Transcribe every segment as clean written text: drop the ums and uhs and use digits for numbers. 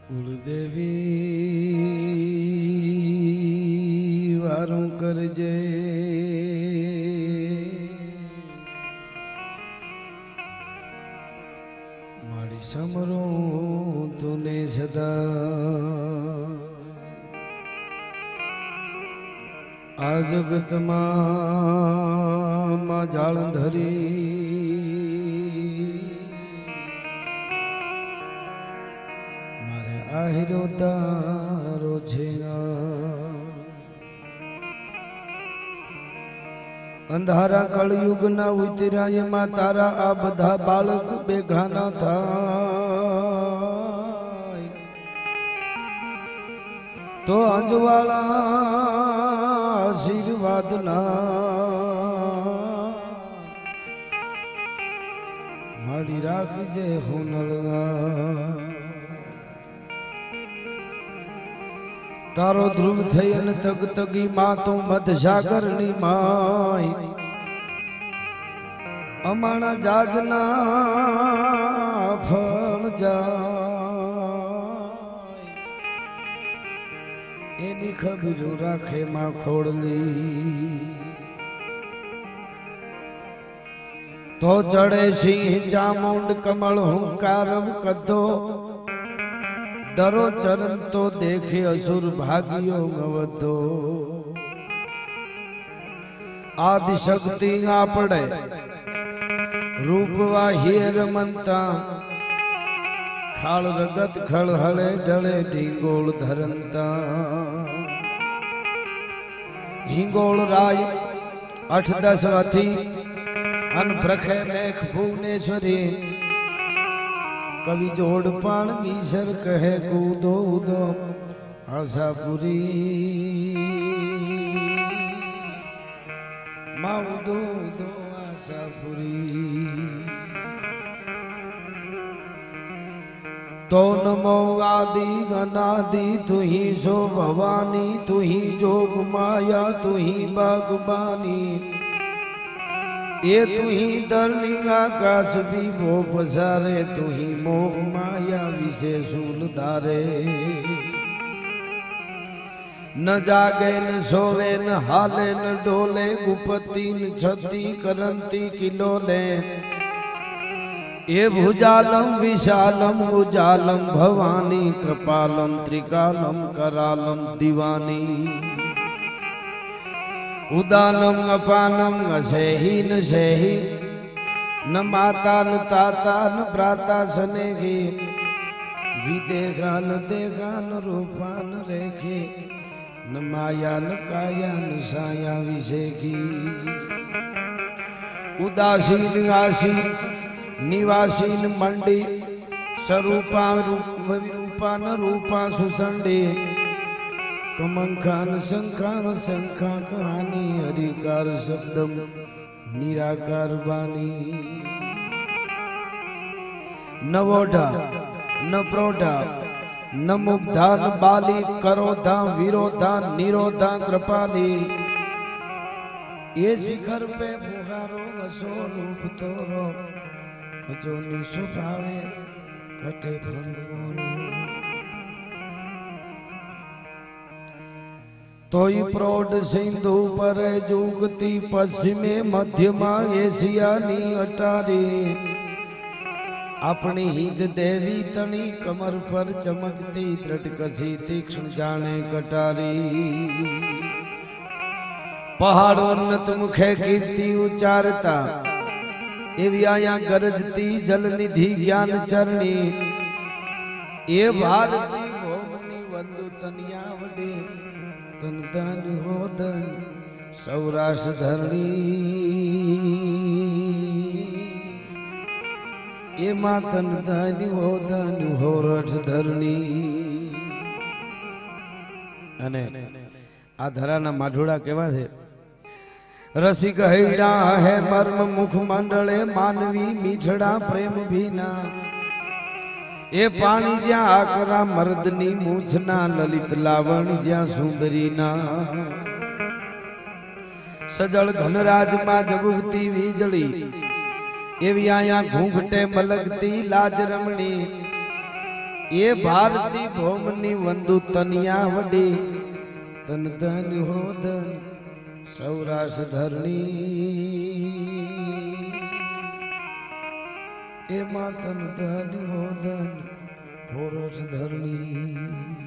कुलदेवी वारू करजे माड़ी समरो तूने सदा आ जगत मां जाल धरी आहिरो तारो छे अंधारा कलयुग ना उतरा एमा तारा आ बधा बालक बेगाना था तो अंजवाला आशीर्वाद ना माड़ी राखजे हुनलगा तारो ध्रुव थयन तग तगी मां तो मध सागर नी माय अमाणा जाजना फल जाय एनी खबरो राखे मां खोड़ली तो चढ़े सिंह चामुंड कमल हुंकारव कदो डरो चरण तो देखे असुर भागियो गवदो आदि शक्ति आपड़े रूपवा हीर मंता खाल रगत खल हले डले ढींगोल धरंता हिंगोल राय 8-10 अथी अन प्रखे मेख भुवनेश्वरी कवि जोड़ पाणगी सर कहे कूदो उदो आशापुरी माउदो उदो आशापुरी तो नमो आदि अनादि तू ही सो भवानी तू ही जोग माया तू ही बागबानी ये तू ही दरलिंग आकाश भी वो पसारे तू ही मोह माया विषे सूल धारे न जागे न सोवे न हाले न डोले गुपति न छती करंती किलोले ये भुजालम विशालम उजालम भवानी कृपालम त्रिकालम करालम दीवानी उदानम अपानम असेही न सेही न माता न ताता न भ्राता सनेही विदेहा न देखा न रूपा न रेखी न माया न काया न साया विषेखी उदासीन आसी निवासीन मंडी स्वरूपा रूपा न रूपा सुसंडी कमंखान शंखान शंखा कहानी हरिकार शब्दम निराकार वाणी नवोढ़ा न प्रौढ़ा न मुग्धा न बाली करोधा विरोधा निरोधा कृपाली ये शिखर पे फुहारो वसो रूप तोरो जो निसुभावे कटे फंदोरो तोई प्रौढ़ सिंधु पर जुगती पश्चिमे मध्यमा एशियानी अटारी अपनी हिंद देवी तनी कमर पर चमकती त्रिटकसी तीक्ष्ण जाने कटारी पहाड़ोन्नत मुखे कीर्ति उचारता एवी आया गरजती जल निधि ज्ञान चरणी ये भारती भोमनी वंदु तनिया वडे तन तन हो धन सौराष्ट्र धरणी ये माँ तन तन हो रठ धरणी अने आ धराना माढोड़ा केवा छे रसिक हैड़ा है मर्म मुख मंडले मानवी मीठड़ा प्रेम भीना ये पानी ज्या आकरा मर्दनी मूछना ललित लावण ज्या सुंदरीना सजल घनराज मां जबुगती वीजળી एवी आया घूंघटे मलगती लाज रमणी એ ભારતી ભૌમની વંદુ તનિયા વડી તન ધન હો ધન સૌરાષ્ટ્ર ધરણી એ માં તન ધન હો ધન સૌરાષ્ટ્ર ધરણી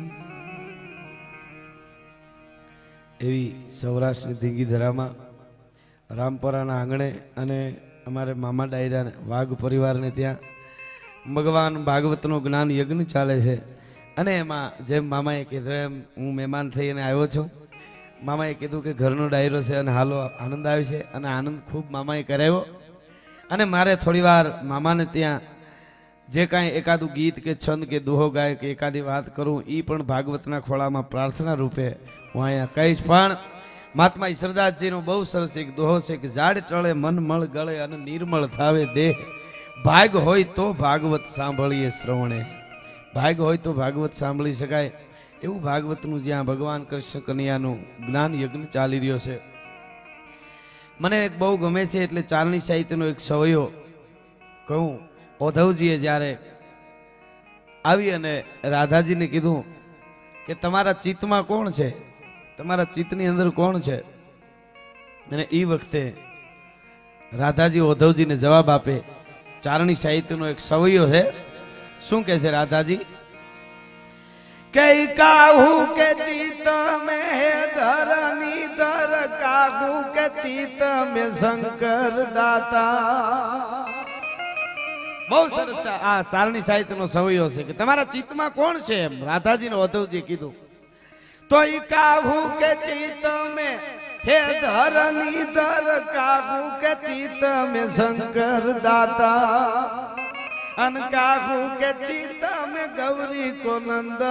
એવી સૌરાષ્ટ્રની ધીંગી ધરામાં રામપરાના આંગણે અને અમારે મામા ડાયરા વાઘ પરિવારને ત્યાં ભગવાન ભાગવતનું જ્ઞાન યજ્ઞ ચાલે છે અને એમાં જેમ મામાએ કીધું એમ હું મહેમાન થઈને આવ્યો છું. મામાએ કીધું કે ઘરનો ડાયરો છે અને હાલો આનંદ આવે છે અને આનંદ ખૂબ મામાએ કરાવ્યો અને મારે થોડી વાર મામાને ત્યાં જે કાંઈ એકાદું ગીત કે છંદ કે દોહો ગાય કે એકાદી વાત કરું એ પણ ભાગવતના ખોળામાં પ્રાર્થના રૂપે હું અહીંયા કહીશ. પણ મહાત્મા ઈશ્વરદાસજીનો બહુ સરસ એક દોહો છે કે ઝાડ ટળે મન મળ ગળે અને નિર્મળ થાવે દેહ, ભાગ હોય તો ભાગવત સાંભળીએ શ્રવણે. ભાગ હોય તો ભાગવત સાંભળી શકાય એવું ભાગવતનું જ્યાં ભગવાન કૃષ્ણ કનૈયાનું જ્ઞાન યજ્ઞ ચાલી રહ્યો છે. મને એક બહુ ગમે છે એટલે ચારણી સાહિત્યનો એક સવયો કહું. ઓધવજીએ જ્યારે આવી અને રાધાજીને કીધું કે તમારા ચિત્તમાં કોણ છે, તમારા ચિત્તની અંદર કોણ છે, અને એ વખતે રાધાજી ઓધવજીને જવાબ આપે. ચારણી સાહિત્યનો એક સવૈયો છે. શું કહે છે રાધાજી? કે કાહુ કે ચિત્ત મે ધરની દર, કાહુ કે ચિત્ત મે શંકર દાતા. બહુ સરસ આ ચારણી સાહિત્યનો સવૈયો છે કે તમારા ચિત્તમાં કોણ છે એમ રાધાજીને ઓધવજી કીધું. તો ઈ કાહુ કે ચિત્ત મે હે ધરની દર, કાહુ કે ચિત્ત મે શંકર દાતા, અન કાહુ કે ચિત્ત મે ગૌરી કો નંદન,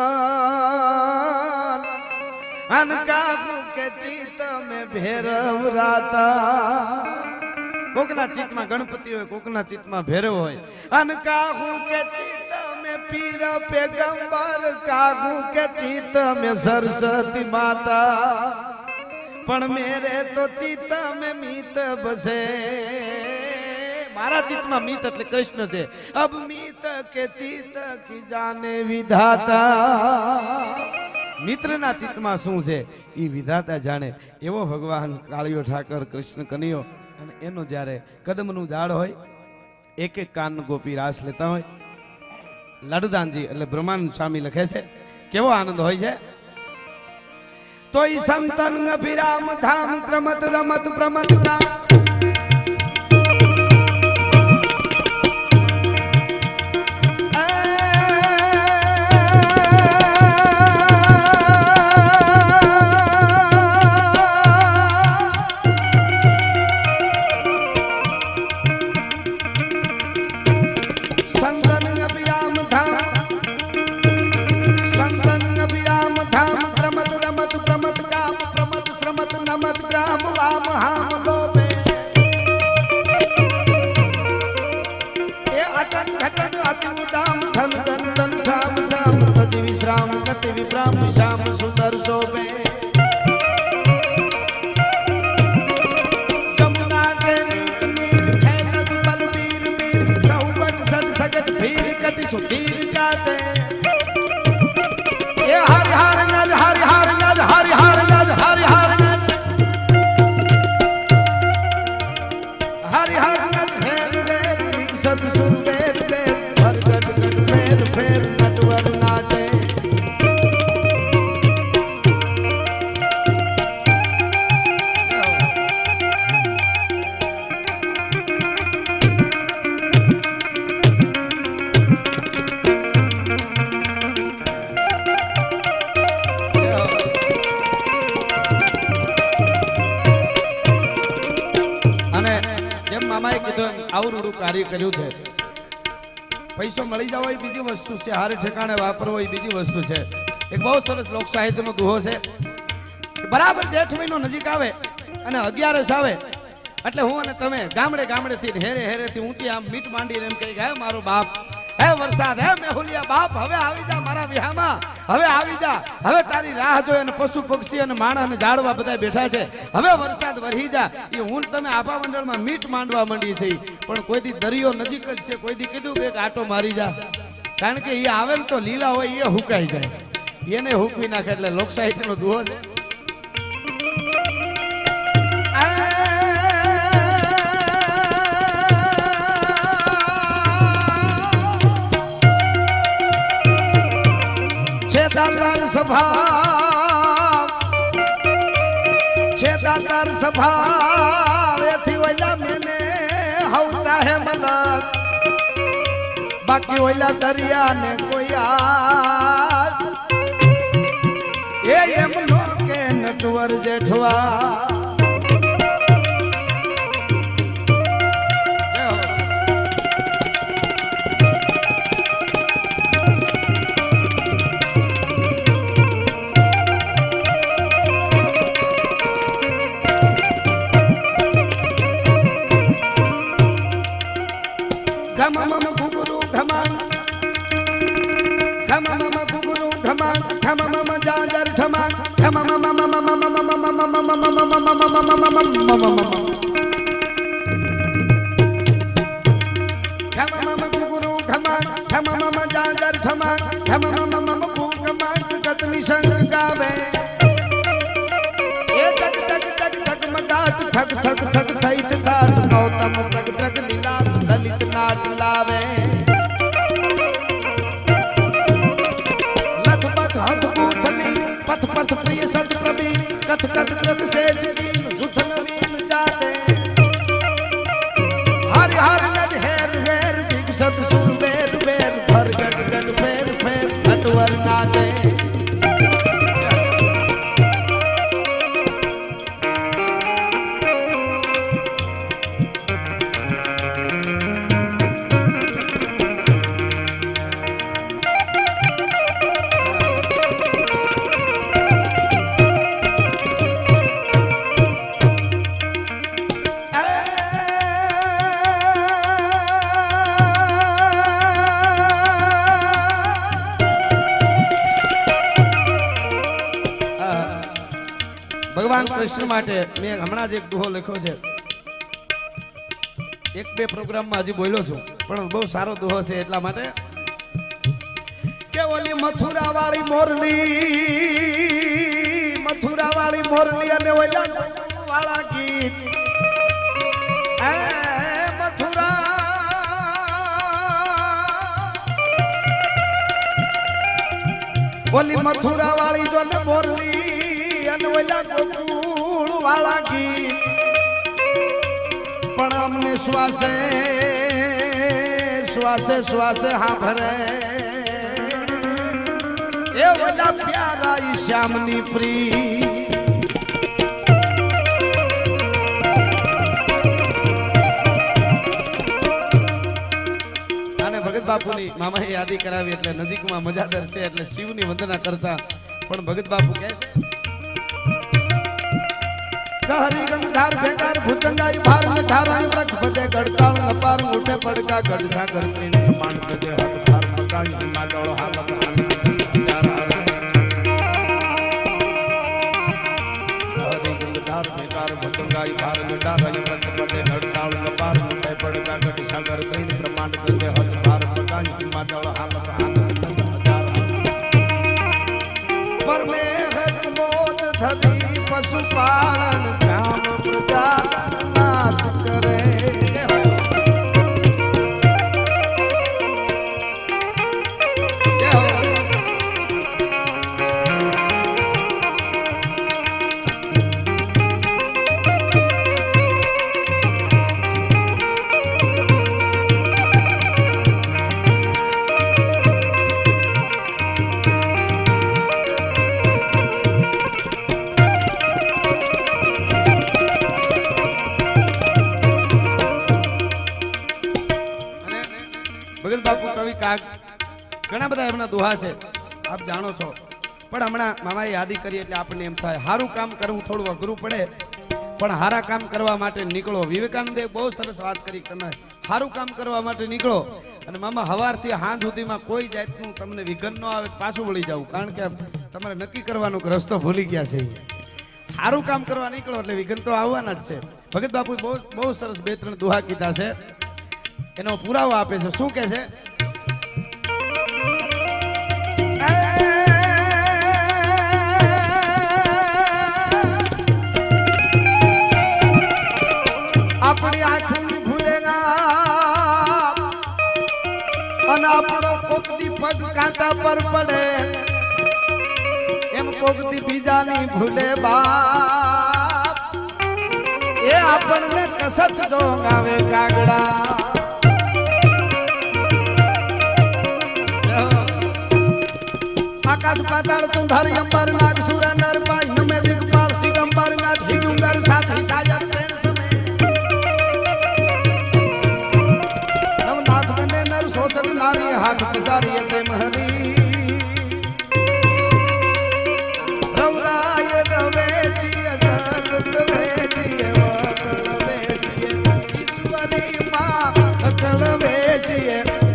અન કાહુ કે ચિત્ત મે ભૈરવ રાતા. કોકના ચિત્તમાં ગણપતિ હોય, કોકના ચિત્તમાં ભૈરવ હોય. અન કાહુ કે ચિત્ત મે પીર પેગંબર, કાહુ કે ચિત્ત મે સરસ્વતી માતા, પણ મેરે તો ચિત્ત મે મીત બસે. મારા ચિત્તમાં મીત એટલે કૃષ્ણ છે. અબ મીત કે ચિત્ત કી જાને વિધાતા. મિત્રના ચિત્તમાં શું છે એ વિધાતા જાણે. એવો ભગવાન કાળિયો ઠાકર કૃષ્ણ કનૈયો અને એનો જ્યારે કદમનું ઝાડ હોય, એક એક કાન ગોપી રાસ લેતા હોય. લાડુદાનજી એટલે બ્રહ્માનંદ સ્વામી લખે છે કેવો આનંદ હોય છે. તો ઈ સંતન અભિરામ ધામ ત્રમત રમત પ્રમત રામ, કાર્ય કર્યું છે. પૈસો મળી જાવ એ બીજી વસ્તુ છે, હારે ઠેકાણે વાપરવો એ બીજી વસ્તુ છે. એક બહુ સરસ લોક સાહિત્યનો દુહો છે. બરાબર જેઠ મહિનો નજીક આવે અને 11 આવે એટલે હું અને તમે ગામડે ગામડેથી હેરે હેરેથી ઊંચી આમ મીટ માંડીને એમ કહી ગયા મારો બાપ હે વરસાદ હે મેહુલિયા બાપ હવે આવી જા મારા વિહામાં, હવે આવી જા, હવે તારી રાહ જોઈ. અને પશુ પક્ષી અને માણસ અને ઝાડવા બધા બેઠા છે, હવે વરસાદ વરહી જા. એ હું તમે આભા મંડળમાં મીટ માંડવા માંડી છે, પણ કોઈ દી દરિયો નજીક જ છે, કોઈ દી કીધું કે આટો મારી જા. કારણ કે એ આવે ને તો લીલા હોય એ હુકાઈ જાય, એને હુકવી નાખે એટલે લોક સાહિત્યનો દુહો છે. दातार सभा छे दातार सभा एथी ओला मैंने हव चाहे मलक बाकी ओला दरिया ने कोई आज ये यमनो के नटवर जेठवा ललित नाट लावे लथ पथ हथ कूथनी पथ पथ प्रिय सत प्रभि कथ कथ कृत सेज दीन सुथ नवीन जाते हर हर नद हेर हेर विकसत सुर बेर बेर भर गट गट फेर फेर नटवर नाचे भगवान कृष्ण माटे मैं हमणा ज एक दोहो लख्यो छे, एक बे प्रोग्राम में हजी बोल्यो छुं पण बहु सारो दोहो छे एटला माटे के ओली मथुरा वाली मोरली अने ओला वाला गीत ए मथुरा ओली मथुरा वाली जो ने मोरली गोकुल वाला गीत पण हमने श्वासे श्वासे श्वासे हाँ भरे ये वाला प्यारा श्यामनी प्री भगत बापू मामा यादी करावी એટલે નજીકમાં મજાદર છે એટલે શિવની વંદના કરતા પણ ભગત બાપુ કહે છે हरी गंगार बेकार भुजंगाई भार में धाराई वृक्ष बदे गड़ताल नपार उठे पड़का गड़ सागर प्रेम मान बदे हक भार मकाई माडोळ हालत हरी गंगार बेकार भुजंगाई भार में धाराई वृक्ष बदे गड़ताल नपार उठे पड़का गड़ सागर प्रेम प्रमाण बदे हक भार मकाई माडोळ हालत पर में हक मोद धरी पशुपालन काम प्रजालन नाच करे घना बधा एमना दोहा छे आप जाणो छो पण हमणा मामाए यादी करी एटले आपने एम थाय हारू काम करवुं थोडुं अघरू पड़े पण हारा काम करवा माटे निकळो। विवेकानंदे बहुत सरस वात करी तमे हारू काम करवा माटे निकळो अने मामा हवारथी हांज सुधीमां कोई जातनुं तमने विघन न आवे पाछुं वળી जाव कारण के तमारे नक्की करवानो रस्तो भूली गया छे। हारू काम करवा निकळो એટલે विघन तो आववाना ज छे। भगत बापू बहुत सरस बे त्रण दोहा कीधा छे एनो पुराવો આપે છે। શું કહે છે પગ કાંટા પર પડે એમ પોગતી બીજાની ભૂલે બાપ એ આપણને કસત જો આવે કાગડા આકાશ પાતાળ તું ધારી અંબર નાગ સુર નર પાઈ નમે દિગપાળ દિગંબર નાથ હિડુંગર સાથી સાજર પ્રેમ સમે નવનાથ કને નર શોષણ નારી હાથ પસારી તે મહરી રવરાય રવે ચિય જગત વેચિય વકળ વેચિય ઈશ્વરી માં વકળ વેચિય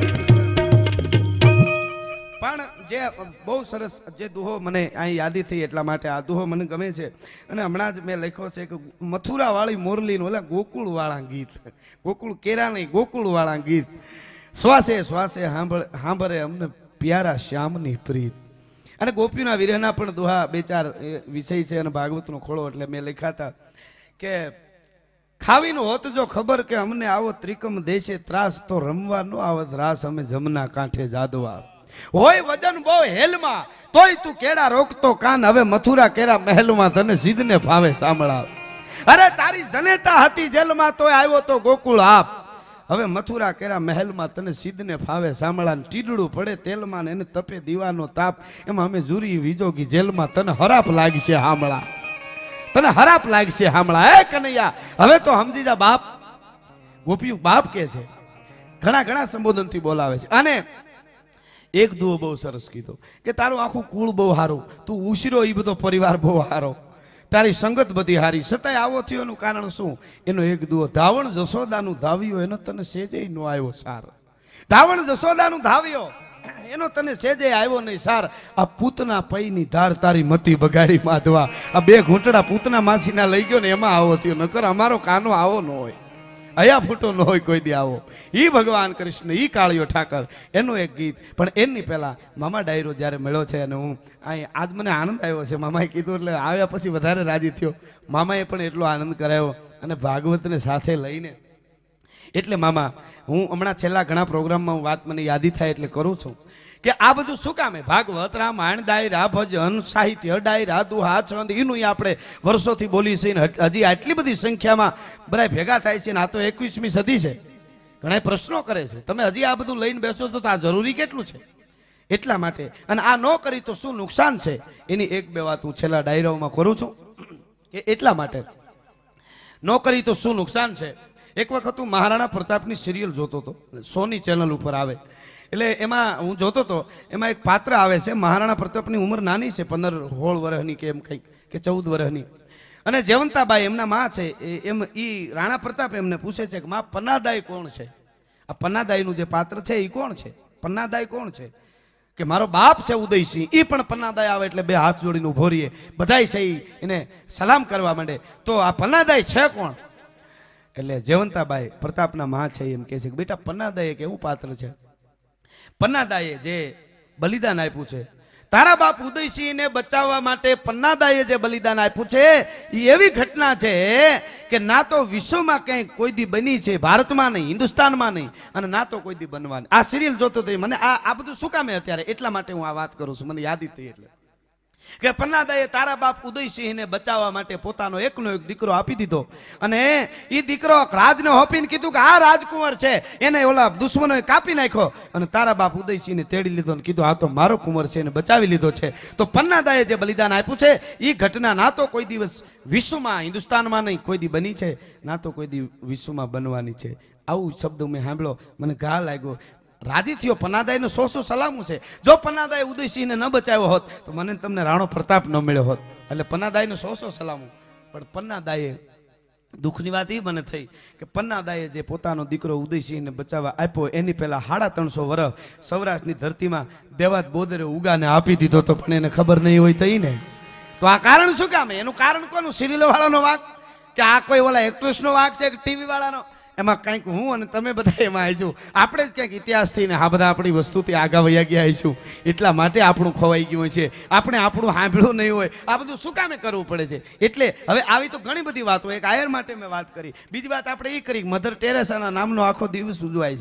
પણ જે બહુ સરસ જે દુહો મને અહીં યાદી થઈ એટલા માટે આ દુહો મને ગમે છે અને હમણાં જ મેં લખ્યો છે કે મથુરા વાળી મોરલીનું ઓલા ગોકુળ વાળા ગીત ગોકુળ કેરા નહીં ગોકુળ વાળા ગીત શ્વાસે શ્વાસે સાંભળે અમને પ્યારા શ્યામની પ્રીત અને ગોપીના વિરહના પણ દુહા બે ચાર વિષય છે અને ભાગવતનો ખોળો એટલે મેં લખ્યા હતા કે ખાવીનું હોત જો ખબર કે અમને આવો ત્રિકમ દેશે ત્રાસ તો રમવા નો આવત રાસ અમે જમના કાંઠે જાદવા હોય વજન બહુ હેલમાં તોય તું કેડા રોકતો કાન હવે મથુરા કેરા મહેલમાં તને સિદ્ધને ફાવે સાંભળાવ અરે તારી જનેતા હતી જેલમાં તોય આવ્યો તો ગોકુળ આપ હવે મથુરા કેરા મહેલમાં તને સિદ્ધને ફાવે સાંભળા ટીડડું પડે તેલમાં ને એને તપે દીવાનો તાપ એમાં અમે જુરી વિજોગી જેલમાં તને હરાપ લાગશે હામળા તને હરાપ લાગશે હામળા હે કનૈયા હવે તો સમજી જા બાપ ગોપિયું બાપ કે છે ઘણા ઘણા સંબોધનથી બોલાવે છે અને એક દુઓ બહુ સરસ કીધો કે તારું આખું કુળ બહુ સારું તું ઉશરો એ બધો પરિવાર બહુ સારો તારી સંગત બધી હારી છતાંય આવો થયો એનું કારણ શું એનો એક દુઓ ધાવણ જશોદાનું ધાવ્યો એનો તને સેજે નો આવ્યો સાર ધાવણ જશોદાનું ધાવ્યો એનો તને સેજે આવ્યો નહીં સાર આ પૂતના પૈની ધાર તારી મતી બગાડી માધવા આ બે ઘૂંટડા પૂતના માસીના લઈ ગયો ને એમાં આવો થયો નકર અમારો કાનો આવો ન હોય અયા ફૂટો ન હોય કોઈ દી આવો ઈ ભગવાન કૃષ્ણ ઈ કાળિયો ઠાકર એનું એક ગીત પણ એની પહેલા મામા ડાયરો જ્યારે મળ્યો છે અને હું અહીં આજ મને આનંદ આવ્યો છે મામાએ કીધું એટલે આવ્યા પછી વધારે રાજી થયો મામાએ પણ એટલો આનંદ કરાયો અને ભાગવતને સાથે લઈને એટલે મામા હું હમણાં છેલ્લા ઘણા પ્રોગ્રામમાં વાત મને યાદી થાય એટલે કરું છું કે આ બધું શું કામે ભાગવત રામાયણ દાયરા ભજન સાહિત્ય ડાયરા દુહા છંદ એનું આપણે વર્ષોથી બોલી છે હજી આટલી બધી સંખ્યામાં બધા ભેગા થાય છે ને આ તો 21મી સદી છે ઘણા પ્રશ્નો કરે છે તમે હજી આ બધું લઈને બેસો તો આ જરૂરી કેટલું છે એટલા માટે અને આ ન કરી તો શું નુકસાન છે એની એક બે વાત હું છેલ્લા ડાયરાઓમાં કરું છું કે એટલા માટે ન કરી તો શું નુકસાન છે એક વખત હું મહારાણા પ્રતાપની સિરિયલ જોતો હતો સોની ચેનલ ઉપર આવે એટલે એમાં હું જોતો હતો એમાં એક પાત્ર આવે છે મહારાણા પ્રતાપની ઉંમર નાની છે 15-16 વર્ષની કે એમ કંઈક કે 14 વર્ષની અને જયવંતાબાઈ એમના માં છે એમ ઈ રાણા પ્રતાપ એમને પૂછે છે કે માં પન્નાદાઈ કોણ છે આ પન્નાદાઈનું જે પાત્ર છે એ કોણ છે પન્નાદાઈ કોણ છે કે મારો બાપ છે ઉદયસિંહ ઈ પણ પન્નાદાઈ આવે એટલે બે હાથ જોડીને ઉભો રહીએ બધાય છે એને સલામ કરવા માંડે તો આ પન્નાદાઈ છે કોણ એટલે જયવંતાબાઈ પ્રતાપના માં છે એમ કહે છે કે બેટા પન્નાદાઈ એક એવું પાત્ર છે પન્નાદાઈએ જે બલિદાન આપ્યું છે તારા બાપ ઉદયસિંહને બચાવવા માટે પન્નાદાઈએ જે બલિદાન આપ્યું છે એ એવી ઘટના છે કે ના તો વિશ્વમાં કંઈ કોઈ દી બની છે ભારતમાં નહીં હિન્દુસ્તાનમાં નહીં અને ના તો કોઈ દી બનવાની આ સિરિયલ જોતો તો મને આ બધું શું કામે અત્યારે એટલા માટે હું આ વાત કરું છું મને યાદી થઈ એટલે કે પન્નાદાઈએ તારા બાપ ઉદયસિંહને બચાવવા માટે પોતાનો એકનો એક દીકરો આપી દીધો અને એ દીકરો રાજને હોપીને કીધું કે આ રાજકુંવર છે એને ઓલા દુશ્મનોએ કાપી નાખ્યો અને તારા બાપ ઉદયસિંહને તેડી લીધો અને કીધું આ તો મારો કુંવર છે એને બચાવી લીધો છે તો પન્નાદાઈએ જે બલિદાન આપ્યું છે એ ઘટના ના તો કોઈ દિવસ વિશ્વમાં હિન્દુસ્તાનમાં નહીં કોઈ દી બની છે ના તો કોઈ દી વિશ્વમાં બનવાની છે આવું શબ્દ મેં સાંભળ્યો મને ઘા લાગ્યો રાજી થયો પન્નાદાઈને 100 સલામું છે જો પન્નાદાએ ઉદયસિંહને ન બચાવ્યો હોત તો મને તમને રાણો પ્રતાપ ન મળ્યો હોત એટલે પન્નાદાઈને 100 સલામું પણ પન્નાદાઈએ દુઃખની વાત એ મને થઈ કે પન્નાદાઈએ જે પોતાનો દીકરો ઉદયસિંહને બચાવવા આપ્યો એની પહેલા 350 વર્ષ સૌરાષ્ટ્રની ધરતીમાં દેવાત બોદરે ઉગાને આપી દીધો તો પણ એને ખબર નહીં હોય તો ને તો આ કારણ શું કામ એનું કારણ કોનું સિરિયલો વાળાનો વાંક કે આ કોઈ ઓલા એક્ટ્રેસનો વાંક છે કે ટીવી વાળાનો એમાં કંઈક હું અને તમે બધા એમાં આવીશું આપણે જ ક્યાંક ઇતિહાસથી ને આ બધા આપણી વસ્તુથી આગા વયા ગયા આવીશું એટલા માટે આપણું ખોવાઈ ગયું હોય છે આપણે આપણું સાંભળ્યું નહીં હોય આ બધું શું કામે કરવું પડે છે એટલે હવે આવી તો ઘણી બધી વાતો એક આયર માટે મેં વાત કરી બીજી વાત આપણે એ કરી મધર ટેરેસાના નામનો આખો દિવસ ઉજવાય છે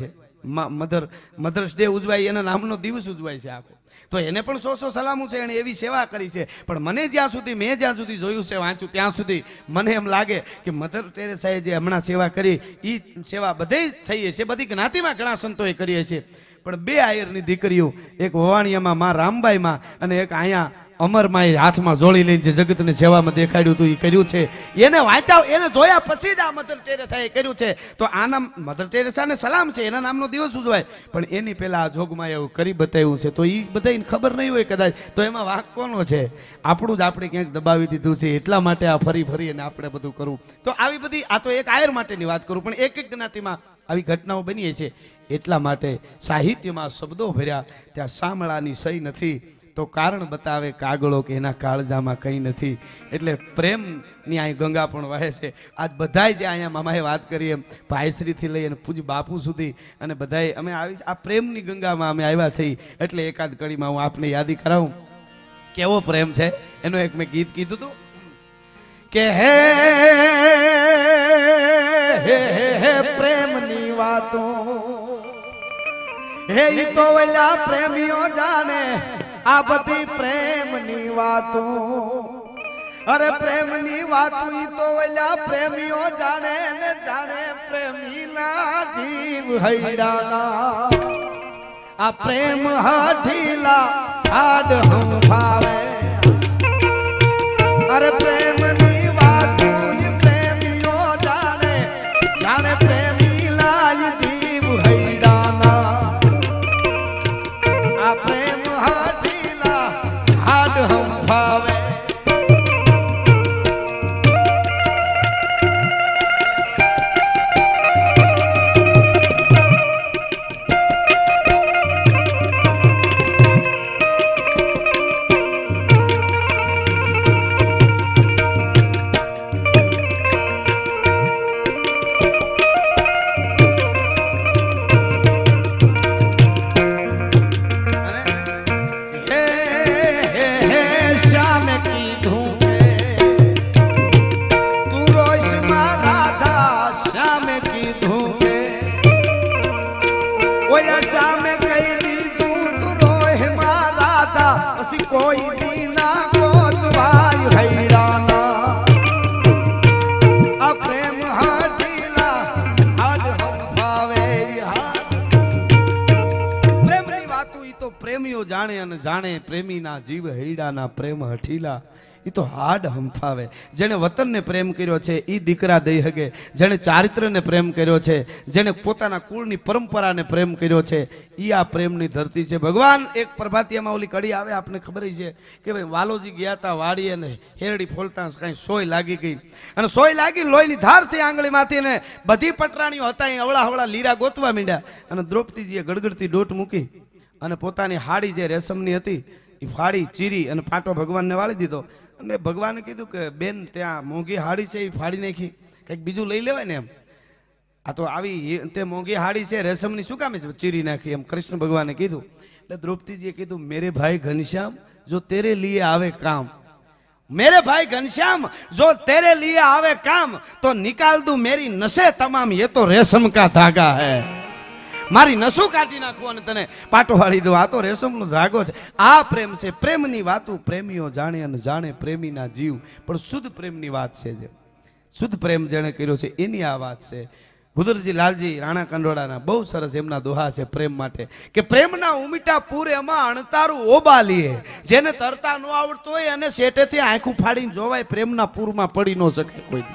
મધર્સ ડે ઉજવાય, એના નામનો દિવસ ઉજવાય છે આખો. તો એને પણ 100 સલામું છે, એને એવી સેવા કરી છે. પણ મેં જ્યાં સુધી જોયું છે, વાંચ્યું ત્યાં સુધી મને એમ લાગે કે મધર ટેરેસાએ જે હમણાં સેવા કરી એ સેવા બધે થઈ છે, બધી જ્ઞાતિમાં ઘણા સંતોએ કરી છે. પણ 2 આયરની દીકરીઓ, એક વવાણિયામાં માં રામબાઈમાં અને એક અહીંયા અમરમાં હાથમાં જોડી લઈને જે જગતની સેવામાં દેખાડ્યું હતું એ કર્યું છે. એને વાંચ્યા, એને જોયા પછી જ આ મધર ટેરેસાએ કર્યું છે. તો આના મધર ટેરેસાને સલામ છે, એના નામનો દિવસ ઉજવાય. પણ એની પહેલા આ જોગમાં એવું કરી બતાવ્યું છે. તો એ બધાને ખબર નહીં હોય કદાચ, તો એમાં વાંક કોનો છે? આપણું જ આપણે ક્યાંક દબાવી દીધું છે, એટલા માટે આ ફરી અને આપણે બધું કરવું. તો આવી બધી, આ તો એક આયર માટેની વાત કરું, પણ એક જ્ઞાતિમાં આવી ઘટનાઓ બની છે. એટલા માટે સાહિત્યમાં શબ્દો ભર્યા, ત્યાં શામળાની સહી નથી તો કારણ બતાવે કાગળો કે એના કાળજામાં કંઈ નથી. એટલે પ્રેમની અહીં ગંગા પણ વહે છે. આજ બધાય જે અહીંયા મામાએ વાત કરી એમ ભાઈશ્રીથી લઈ અને પૂજ બાપુ સુધી અને બધાએ અમે આવી આ પ્રેમની ગંગામાં અમે આવ્યા છીએ. એટલે એકાદ કડીમાં હું આપને યાદી કરાવું કેવો પ્રેમ છે. એનું એક મેં ગીત કીધું હતું કે હે પ્રેમની વાતો હે ઈ તો ઓલા પ્રેમીઓ જાણે આ બધી પ્રેમની વાતો. અરે પ્રેમની વાતો ઈ તો ઓલા પ્રેમીઓ જાણે ને જાણે પ્રેમીના જીવ હૈડાના. આ પ્રેમ હઠીલા આડ હંફાવે. અરે પ્રેમની વાતો ઈ પ્રેમીઓ જાણે જાણે પ્રેમીના જીવ હૈડાના. આ પ્રેમ હઠીલા આડ હંફાવે. કોઈ દીના કોચવાય હૈરાના. આ પ્રેમ હઠીલા હાડ હંફાવે. પ્રેમની વાતો ઈ તો પ્રેમીઓ જાણે અને જાણે પ્રેમીના જીવ હૈડાના. પ્રેમ હઠીલા ઈ તો હાડ હંફાવે. જેણે વતનને પ્રેમ કર્યો છે એ દીકરા દઈ હગે. જેણે ચારિત્રને પ્રેમ કર્યો છે, જેણે પોતાના કુળની પરંપરાને પ્રેમ કર્યો છે, એ આ પ્રેમની ધરતી છે. ભગવાન એક પ્રભાતિયામાં ઓલી કડી આવે, આપને ખબર છે કે ભાઈ વાલોજી ગયા હતા વાડી અને હેરડી ફોલતા કાંઈ સોય લાગી ગઈ અને સોય લાગી લોહીની ધાર થઈ આંગળીમાંથી ને બધી પટરાણીઓ હતા એ અવળા હવળા લીરા ગોતવા માંડ્યા. અને દ્રૌપદીજીએ ગડગડતી દોટ મૂકી અને પોતાની હાડી જે રેશમની હતી એ ફાડી ચીરી અને પાટો ભગવાનને વાળી દીધો. અને ભગવાને કીધું કે બેન ત્યાં મોંઘી હાડી છે એ ફાડી નાખી, કંઈક બીજું લઈ લેવાય ને એમ. આ તો આવી તે મોંઘી હાડી છે રેશમની શું કામ છે ચીરી નાખી એમ કૃષ્ણ ભગવાને કીધું. એટલે દ્રૌપદીજીએ કીધું મેરે ભાઈ ઘનશ્યામ જો તેરે લીએ આવે કામ, मेरे भाई घनश्याम जो तेरे लिए आवे काम तो निकाल दूं मेरी नसें तमाम, ये तो रेशम का धागा है. मारी नसों काटी नाखो અને તને પાટો વાળી દો. આ તો રેશમનો ધાગો છે. આ પ્રેમ છે. પ્રેમની વાતો પ્રેમીઓ જાણે અને જાણે પ્રેમીના જીવ. પણ શુદ્ધ પ્રેમની વાત છે, જે શુદ્ધ પ્રેમ જેણે કર્યો છે એની આ વાત છે. ભુદરજી લાલજી રાણા કંડોળાના બહુ સરસ એમના દોહા છે પ્રેમ માટે કે પ્રેમના ઉમીટા પૂર એમાં અણતારું ઓબાલીએ. જેને તરતા ન આવડતો હોય અને શેટેથી આંખું ફાડીને જોવાય પ્રેમના પૂરમાં પડી ન શકે કોઈ.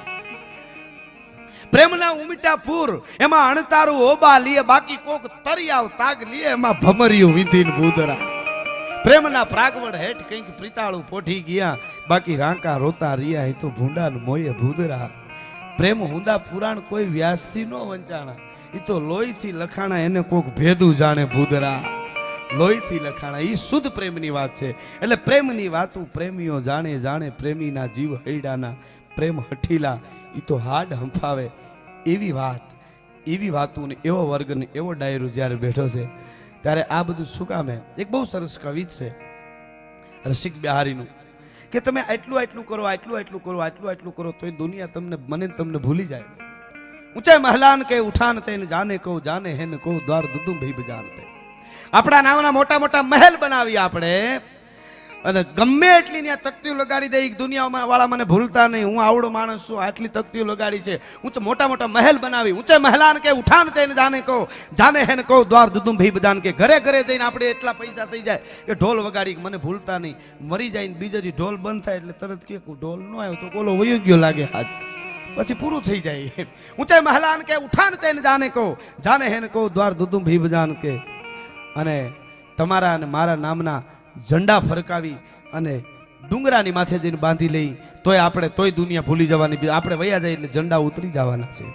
પ્રેમના ઉમીટા પૂર એમાં અણતારું ઓબા લીએ, બાકી કોક તરિયાવ તાગ લીએ એમાં ભમરિયું વિધીન ભૂદરા. પ્રેમના પ્રાગવડ હેઠ કંઈક પ્રીતાળું પોઠી ગયા, બાકી રાંકા રોતા રિયા એ તો ભૂંડા મોયે ભૂદરા. પ્રેમ હુંદા પુરાણ કોઈ વ્યાસથી નો વંચાણા, એ તો લોહીથી લખાણા, એને કોક ભેદું જાણે ભૂદરા. લોહીથી લખાણા એ શુદ્ધ પ્રેમની વાત છે. એટલે પ્રેમની વાતું પ્રેમીઓ જાણે જાણે પ્રેમીના જીવ હૈડાના. પ્રેમ હઠીલા એ તો હાડ હંફાવે. એવી વાત, એવી વાતું ને એવો વર્ગ ને એવો ડાયરો જ્યારે બેઠો છે ત્યારે આ બધું શું કામે. એક બહુ સરસ કવિ છે રસિક બિહારીનું કે તમે આટલું આટલું કરો, આટલું આટલું કરો, આટલું આટલું કરો તો એ દુનિયા તમને મને તમને ભૂલી જાય. ऊंचे महलान के उठान ते जाने को जाने है को द्वार दुदुम भी बजानते આપણા નામના મોટા મોટા મહેલ બનાવી આપણે અને ગમે એટલી ત્યાં તકતીઓ લગાડી દે દુનિયા વાળા મને ભૂલતા નહીં હું આવડો માણસ છું આટલી તકતીઓ લગાડી છે ઊંચે મોટા મોટા મહેલ બનાવી ઊંચે મહેલાન કે ઉઠાન તેને જાને હે કો દ્વાર દુદુમ ભી બજાન કે ઘરે ઘરે જઈને આપણે એટલા પૈસા થઈ જાય કે ઢોલ વગાડી મને ભૂલતા નહીં મરી જાય ને બીજેથી ઢોલ બંધ થાય એટલે તરત કે ઢોલ ન આવ્યો તો કોલો વયો ગયો લાગે હાથ પછી પૂરું થઈ જાય ઊંચે મહેલાન કે ઉઠાન તેને જાને હે કો દ્વાર દુદુમ ભી બજાન કે અને તમારા અને મારા નામના ઝંડા ફરકાવી અને ડુંગરાની માથે જઈને બાંધી લઈ તોય આપણે તોય દુનિયા ભૂલી જવાની આપણે વયા જાય એટલે ઝંડા ઉતરી જવાના છે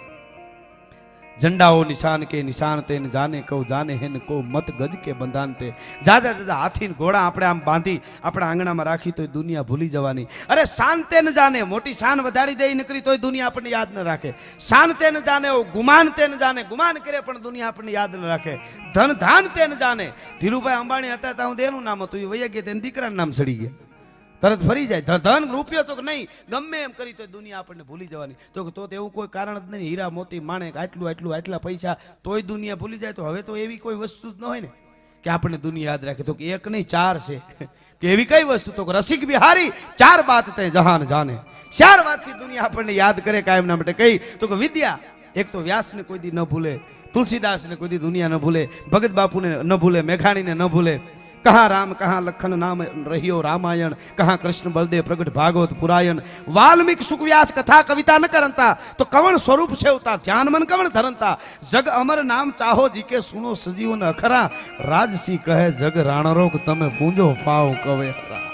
ઝંડાઓ નિશાન કે નિશાન તે જાને કહો જાને હે ને કો મત ગજ કે બંધાન તે જાજા જાજા હાથી ને ઘોડા આપણે આમ બાંધી આપણા આંગણામાં રાખી તોય દુનિયા ભૂલી જવાની અરે શાન તે ન જાને મોટી શાન વધારી દઈ નીકળી તોય દુનિયા આપણને યાદ ન રાખે શાન તે ન જાને ગુમાન તે ન જાને ગુમાન કરે પણ દુનિયા આપણને યાદ ન રાખે ધન ધાન તે ન જાને ધીરુભાઈ અંબાણી હતા ત્યાં એનું નામ હતું એ વૈયા ગયા તેને દીકરાનું નામ સડી ગયા તરત ફરી જાય ધન રૂપિયો તો નહીં ગમે એમ કરી તો દુનિયા આપણને ભૂલી જવાની તો એવું કોઈ કારણ જ નહીં હીરા મોતી માણેક આટલા પૈસા તોય દુનિયા ભૂલી જાય તો હવે તો એવી કોઈ વસ્તુ જ ન હોય ને કે આપણને દુનિયા યાદ રાખે તો કે એક નહીં ચાર છે કે એવી કઈ વસ્તુ તો રસિક બિહારી ચાર બાત તે જહાન જાને ચાર વાતથી દુનિયા આપણને યાદ કરે કાયમ ના માટે કઈ તો કે વિદ્યા એક તો વ્યાસને કોઈ દી ન ભૂલે તુલસીદાસને કોઈ દી દુનિયા ન ભૂલે ભગત બાપુને ન ભૂલે મેઘાણીને ન ભૂલે कहाँ राम कहाँ लखन नाम रहियो रामायण कहाँ कृष्ण बलदेव प्रगट भागवत पुरायण वाल्मीकि सुखव्यास कथा कविता न करंता तो कवण स्वरूप सेवता ध्यान मन कवण धरंता जग अमर नाम चाहो जी के सुनो सजीवन अखरा राजसी कहे जग राणरोग तमे पूंजो पाओ कवे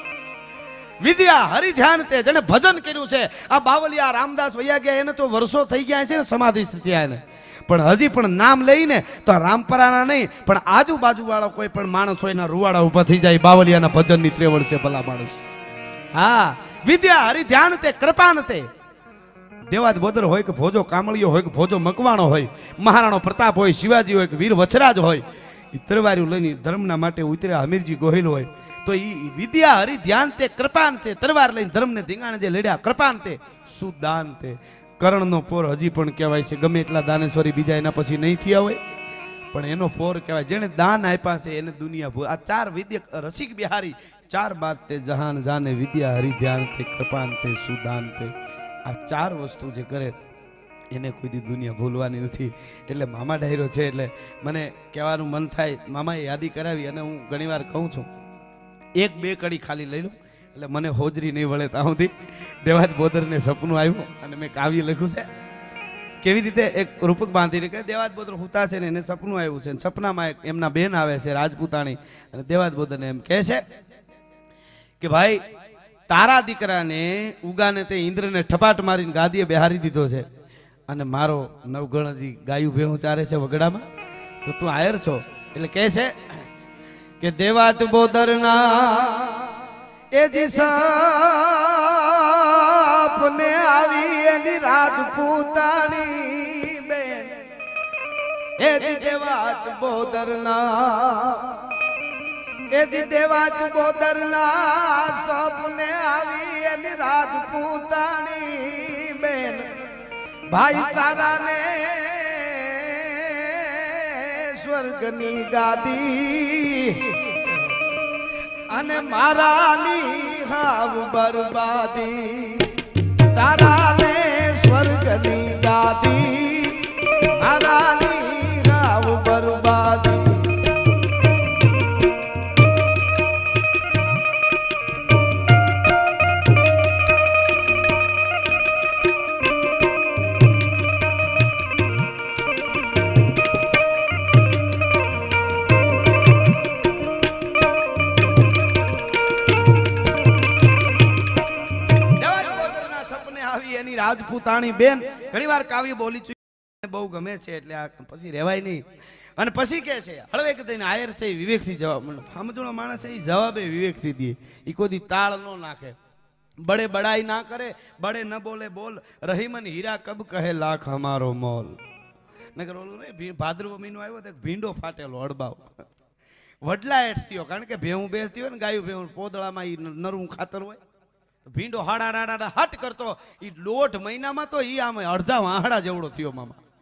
विद्या हरि ध्यान ते जने भजन कर्યું છે આ બાવલિયા રામદાસ વૈયા ગયા એને તો વર્ષો થઈ ગયા છે સમાધિ સ્થિતિ આને પણ હજી પણ નામ લઈને તો રામપરાના નહીં પણ આજુબાજુ વાળો કોઈ પણ માણસ હોય એના રૂવાડા ઉભા થઈ જાય બાવલિયાના ભજનની ત્રેવડ છે ભલા માણસ હા વિદ્યા હરિ ધ્યાન તે કૃપાન તે દેવાદ બોદર હોય કે ભોજો કામળિયો હોય કે ભોજો મકવાણો હોય મહારાણો પ્રતાપ હોય શિવાજી હોય કે વીર વછરાજ હોય એ તરવાર્યું લઈને ધર્મના માટે ઉતર્યા હમીરજી ગોહિલ હોય તો એ વિદ્યા હરિ ધ્યાન તે કૃપાન તે તરવાર લઈને ધર્મને ધીંગાણે જે લડ્યા કૃપાન તે સુદાન તે કરણનો પોર હજી પણ કહેવાય છે ગમે એટલા દાનેશ્વરી બીજા એના પછી નહીં થયા હોય પણ એનો પોર કહેવાય જેને દાન આપ્યા છે એને દુનિયા ભૂલ આ ચાર વિદ્યા રસિક બિહારી ચાર બાત તે જહાન જાને વિદ્યા હરિ ધ્યાન તે કૃપાન તે સુદાન તે આ ચાર વસ્તુ જે કરે એને કોઈ દી દુનિયા ભૂલવાની નથી એટલે મામા ડાયરો છે એટલે મને કહેવાનું મન થાય મામાએ યાદી કરાવી અને હું ઘણીવાર કહું છું એક બે કડી ખાલી લઈ લઉં એટલે મને હોજરી નહીં વળે ત્યાં સુધી દેવાજ બોદરને સપનું આવ્યું અને મેં કાવ્ય લખ્યું છે કેવી રીતે એક રૂપક બાંધીને કે દેવાજ બોદર હુતા છે ને એને સપનું આવ્યું છે સપનામાં એક એમના બેન આવે છે રાજપૂતાણી અને દેવાજ બોદરને એમ કહે છે કે ભાઈ તારા દીકરાને ઉગાને તે ઇન્દ્રને ઠપાટ મારીને ગાદીએ બેહારી દીધો છે અને મારો નવગણજી ગાયું ભેહું ચારે છે વગડામાં તો તું આયર છો એટલે કહે છે કે દેવાજ બોદરના એ જી સાપને આવી એની રાજપૂતાણી બેન એ જી દેવાજ બોદરના એ જી દેવાજ બોદરના સપને આવી એની રાજપૂતાણી બેન ભાઈ તારાને સ્વર્ગની ગાદી અને મારાની હાવ બરબાદી તારાને સ્વર્ગની ગાદી મારાની હાવ બરબાદી રાજપૂતાણી બેન ઘણીવાર કાવ્ય બોલી ચૂકી બહુ ગમે છે એટલે આ પછી રહેવાય નહીં અને પછી કે છે હળવે કે થઈને આયર છે વિવેકથી જવાબ સમજણો માણસ એ જવાબે વિવેકથી દે એ કોઈ તાળ ન નાખે બડે બડાઈ ના કરે બડે ન બોલે બોલ રહીમન હીરા કબ કહે લાખ હમારો મોલ નકર ઓલું નહીં ભાદરવો મહિનો આવ્યો તો ભીંડો ફાટેલો અડબાવ વડલા એઠ થયો કારણ કે ભેહું બેસતી હોય ને ગાયું ભેહું પોદળામાં એ નરવું ખાતર હોય ભીંડો હાડા હટ કરતો એ 1.5 મહિનામાં તો એ આમ અડધા વાહડા જેવડો થયો મામા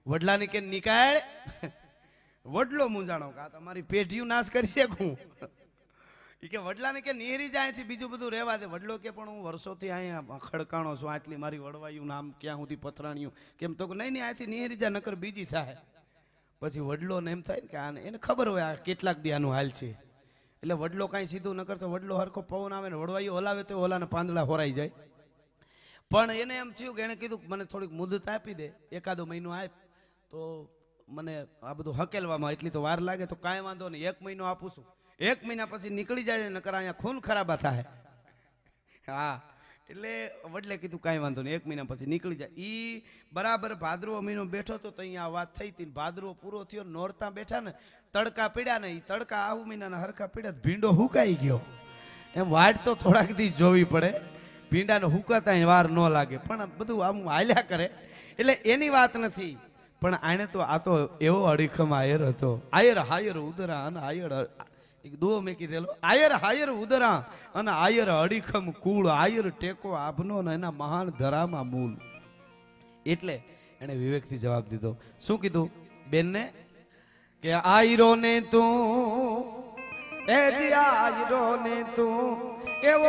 વડલાને કે નિકાળ વડલો મૂંઝાણો કા તમારી પેઢીયું નાશ કરી શકું એ કે વડલાને કે નિહરી જાય અહીંથી બીજું બધું રહેવા દે. વડલો કે પણ હું વર્ષોથી અહીંયા ખડકાણો છું, આટલી મારી વડવાયું નામ ક્યાં સુધી પતરાણ્યું કેમ તો નહીં નહીં અહીંથી નિહરી જાય નકર બીજી થાય. પછી વડલો ને એમ થાય ને કે આને એને ખબર હોય આ કેટલાક દી આનું હાલ છે એટલે વડલો કાંઈ સીધું ન કરતો વડલો હરખો પવન આવે ને વડવાયું હલાવે તો ઓલાને પાંદડા હોરાઈ જાય. પણ એને એમ થયું કે એને કીધું મને થોડીક મુદત આપી દે, એકાદો મહિનો આપ તો મને આ બધું હકેલવામાં એટલી તો વાર લાગે તો કાંઈ વાંધો નહીં, 1 મહિનો આપું છું. 1 મહિના પછી નીકળી જાય નકર અહીંયા ખૂન ખરાબા થાય. હા એટલે વડલે કીધું કાંઈ વાંધો નહીં, 1 મહિના પછી નીકળી જાય. એ બરાબર ભાદરવો મહિનો બેઠો તો અહીંયા વાત થઈ હતી. ભાદરવો પૂરો થયો, નોરતા બેઠા ને તડકા પીડ્યા ને એ તડકા આવું મહિનાના હરખા પીડ્યા, ભીંડો હુકાઈ ગયો. એમ વાટ તો થોડાક દી જોવી પડે, ભીંડાને હુકાતા વાર ન લાગે, પણ બધું આમ હાલ્યા કરે એટલે એની વાત નથી. પણ આને તો આ તો એવો અડીખમ આયર હતો. આયર હાયર ઉદરા અને આયર એક દો મેં કીધેલો, આયર હાયર ઉદરા અને આયર અડીખમ કુળ, આયર ટેકો આપનો ને એના મહાન ધરામાં મૂળ. એટલે એને વિવેકથી જવાબ દીધો. શું કીધું બેનને કે આયરો ને તું એ જી આયરો ને તું એ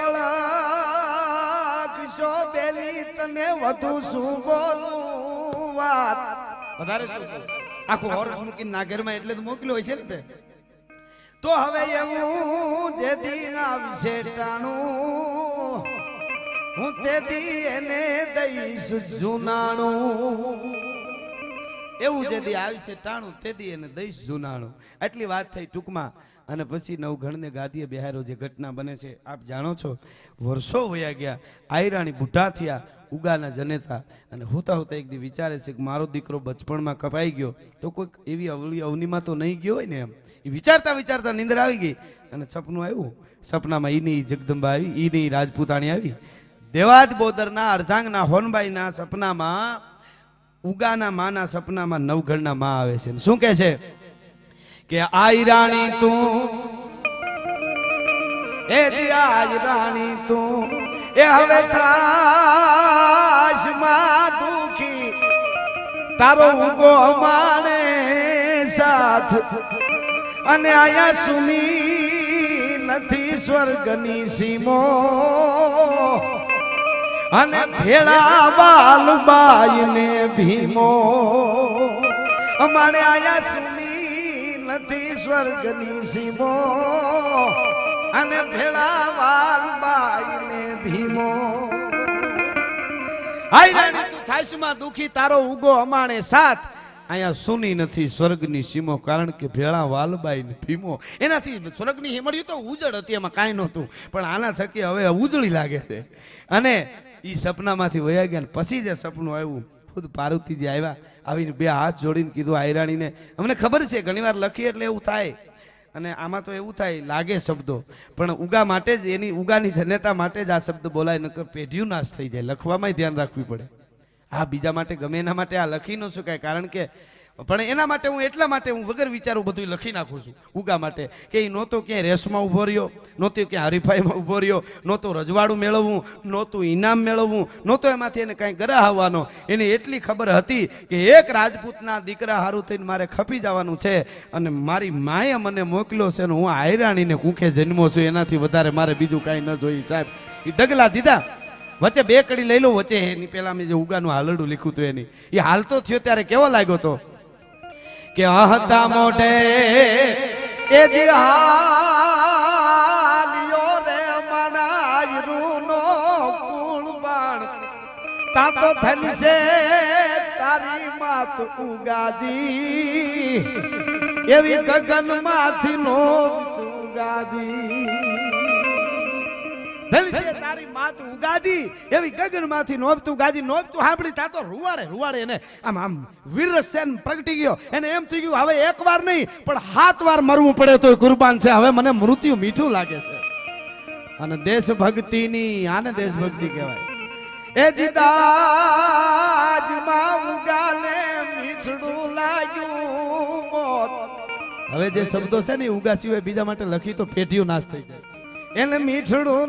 ઓળખશો બેલી તને વધુ શું બોલું વાત વધારે શું આખું હોરસ મૂકીને ના ઘરમાં એટલે તો મોકલ્યો હોય છે ને તે. તો હવે એવું જે દી આવશે ટાણું હું તે દી એને દઈશ જુનાણું. એવું જે દી આવશે ટાણું તે દી એને દઈશ જુનાણું. આટલી વાત થઈ ટૂંકમાં. અને પછી નવઘણને ગાદીએ બિહારો જે ઘટના બને છે આપ જાણો છો. વર્ષો વયા ગયા, આયરાણી બુઢા થયા, ઉગાના જનેતા, અને હોતા હોતા એક દી વિચારે છે કે મારો દીકરો બચપણમાં કપાઈ ગયો તો કોઈક એવી અવળી અવનીમાં તો નહીં ગયો હોય ને. એમ એ વિચારતા વિચારતા નીંદર આવી ગઈ અને સપનું આવ્યું. સપનામાં ઈની જગદંબા આવી, ઈની રાજપૂતાણી આવી. દેવાદ બોદરના અર્ધાંગના હોનબાઈના સપનામાં ઉગાના માના સપનામાં નવઘણના માં આવે છે. શું કહે છે કે આયરાણી તું એ જી આયરાણી તું એ હવે થાશ માં દુખી તારો ઉગો માણે સાથ અને આયા સુની નથી સ્વર્ગની સીમો અને ભેળા બાલબાઈ ને ભીમો અમારે આયા સુની નથી સ્વર્ગની સીમો અને ભેળા બાલબાઈ ને ભીમો. આયરાણી તું થાશમાં દુખી તારો ઉગો અમાણે સાથ અહીંયા સુની નથી સ્વર્ગની સીમો કારણ કે ભેળા વાલબાઈ ને ભીમો. એનાથી સ્વર્ગની હિમળ્યું તો ઉજળ હતી, એમાં કાંઈ નહોતું, પણ આના થકી હવે ઉજળી લાગે છે. અને એ સપનામાંથી વયા ગયા. પછી જે સપનું આવ્યું ખુદ પાર્વતીજી આવ્યા, આવીને 2 હાથ જોડીને કીધું આયરાણીને અમને ખબર છે ઘણી વાર લખીએ એટલે એવું થાય અને આમાં તો એવું થાય લાગે શબ્દો, પણ ઉગા માટે જ એની ઉગાની જનતા માટે જ આ શબ્દ બોલાય, નકર પેઢીયું નાશ થઈ જાય. લખવામાં ધ્યાન રાખવી પડે. આ બીજા માટે ગમે એના માટે આ લખી ન શકાય, કારણ કે પણ એના માટે હું એટલા માટે હું વગર વિચારું બધું લખી નાખું છું ઉગા માટે કે એ નહોતો ક્યાંય રેસમાં ઊભો રહ્યો, નહોતો ક્યાંય હરીફાઈમાં ઊભો રહ્યો, નહોતો રજવાડું મેળવવું, નહોતું ઇનામ મેળવવું, નહોતો એમાંથી એને કાંઈ ગરા આવવાનો. એને એટલી ખબર હતી કે એક રાજપૂતના દીકરા હારું થઈને મારે ખપી જવાનું છે અને મારી માએ મને મોકલ્યો છે ને હું આયરાણીને કુંખે જન્મો છું, એનાથી વધારે મારે બીજું કાંઈ ન જોઈએ. સાહેબ એ ડગલા દીધા. વચ્ચે 2 કડી લઈ લો વચ્ચે એની પેલા મેં જે ઉગાનું હાલડું લીખું હતું એની એ હાલતો થયો ત્યારે કેવો લાગ્યો તો કે હતા મોઢે એ જે હાલ્યો રે મનાયરુનો કુળબાણ તાતો થલી છે તારી માત ઉગાજી એવી ગગનમાંથી નો ઉગાજી તારી માત ઉગાજી એવી ગગનમાંથી નોબતું ગાજી નોબતું સાંભળી તા તો રૂવાડે રૂવાડે એને આમ આમ વીરસેન પ્રગટી ગયો. એને એમ થઈ ગયું હવે 1 વાર નહીં પણ 7 વાર મરવું પડે તો કુરબાન છે, હવે મને મૃત્યુ મીઠું લાગે છે. અને દેશભક્તિની આને દેશભક્તિ કહેવાય. એ જીદાજમાં ઉગાને મીઠડું લાગ્યું મોત. હવે જે શબ્દો છે ને ઉગા સિવાય બીજા માટે લખી તો પેઢીઓ નાશ થઈ જાય. એને મીઠડું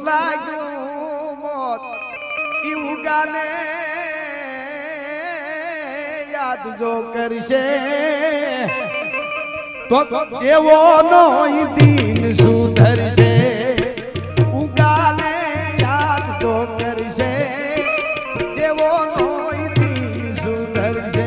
લાગ્યું મોત ઈ ઉગાને યાદ જો કરશે તો દેવો નો દીન સુધરશે ઉગાને યાદ જો કરશે દેવો નો દીન સુધરશે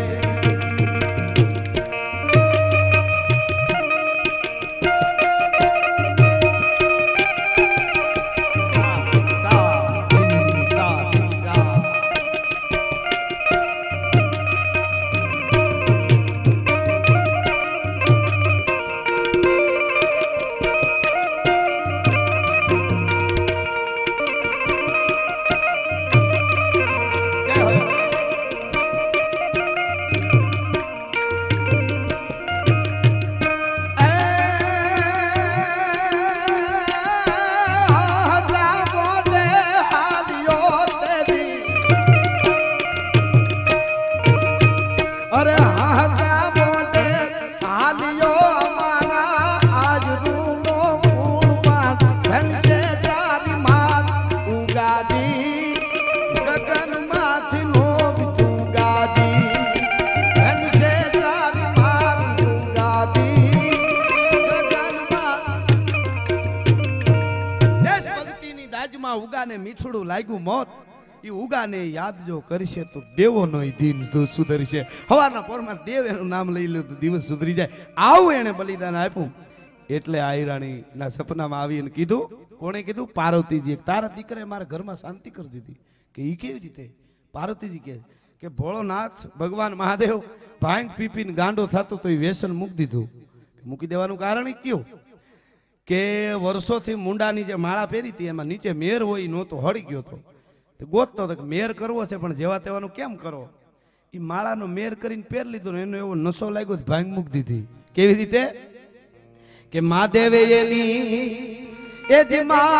ઉગાને મીઠું લાગ્યું મોત એ ઉગાને યાદ જો કરશે તો દેવો નો દીન સુધરશે હવારના પોરમાં દેવ એનું નામ લઈ લીધું દિવસ સુધરી જાય આવું એને બલિદાન આપ્યું એટલે આયરાણી ના સપનામાં આવીને કીધું કોણે કીધું પાર્વતીજી તારા દીકરાએ મારા ઘરમાં શાંતિ કરી દીધી કે ઈ કેવી રીતે પાર્વતીજી કે ભોળોનાથ ભગવાન મહાદેવ ભાંગ પીપીને ગાંડો થતો તો એ વ્યસન મૂકી દીધું મૂકી દેવાનું કારણ કયું કે વર્ષોથી મુંડાની જે માળા પહેરી હતી એમાં નીચે મેર હોય નહોતો હળી ગયો હતો ગોતતો હતો કે મેર કરવો છે પણ જેવા તેવાનું કેમ કરો એ માળાનો મેર કરીને પહેર લીધો ને એનો એવો નશો લાગ્યો ભાંગ મૂકી દીધી કેવી રીતે કે મહાદેવે એની એ જે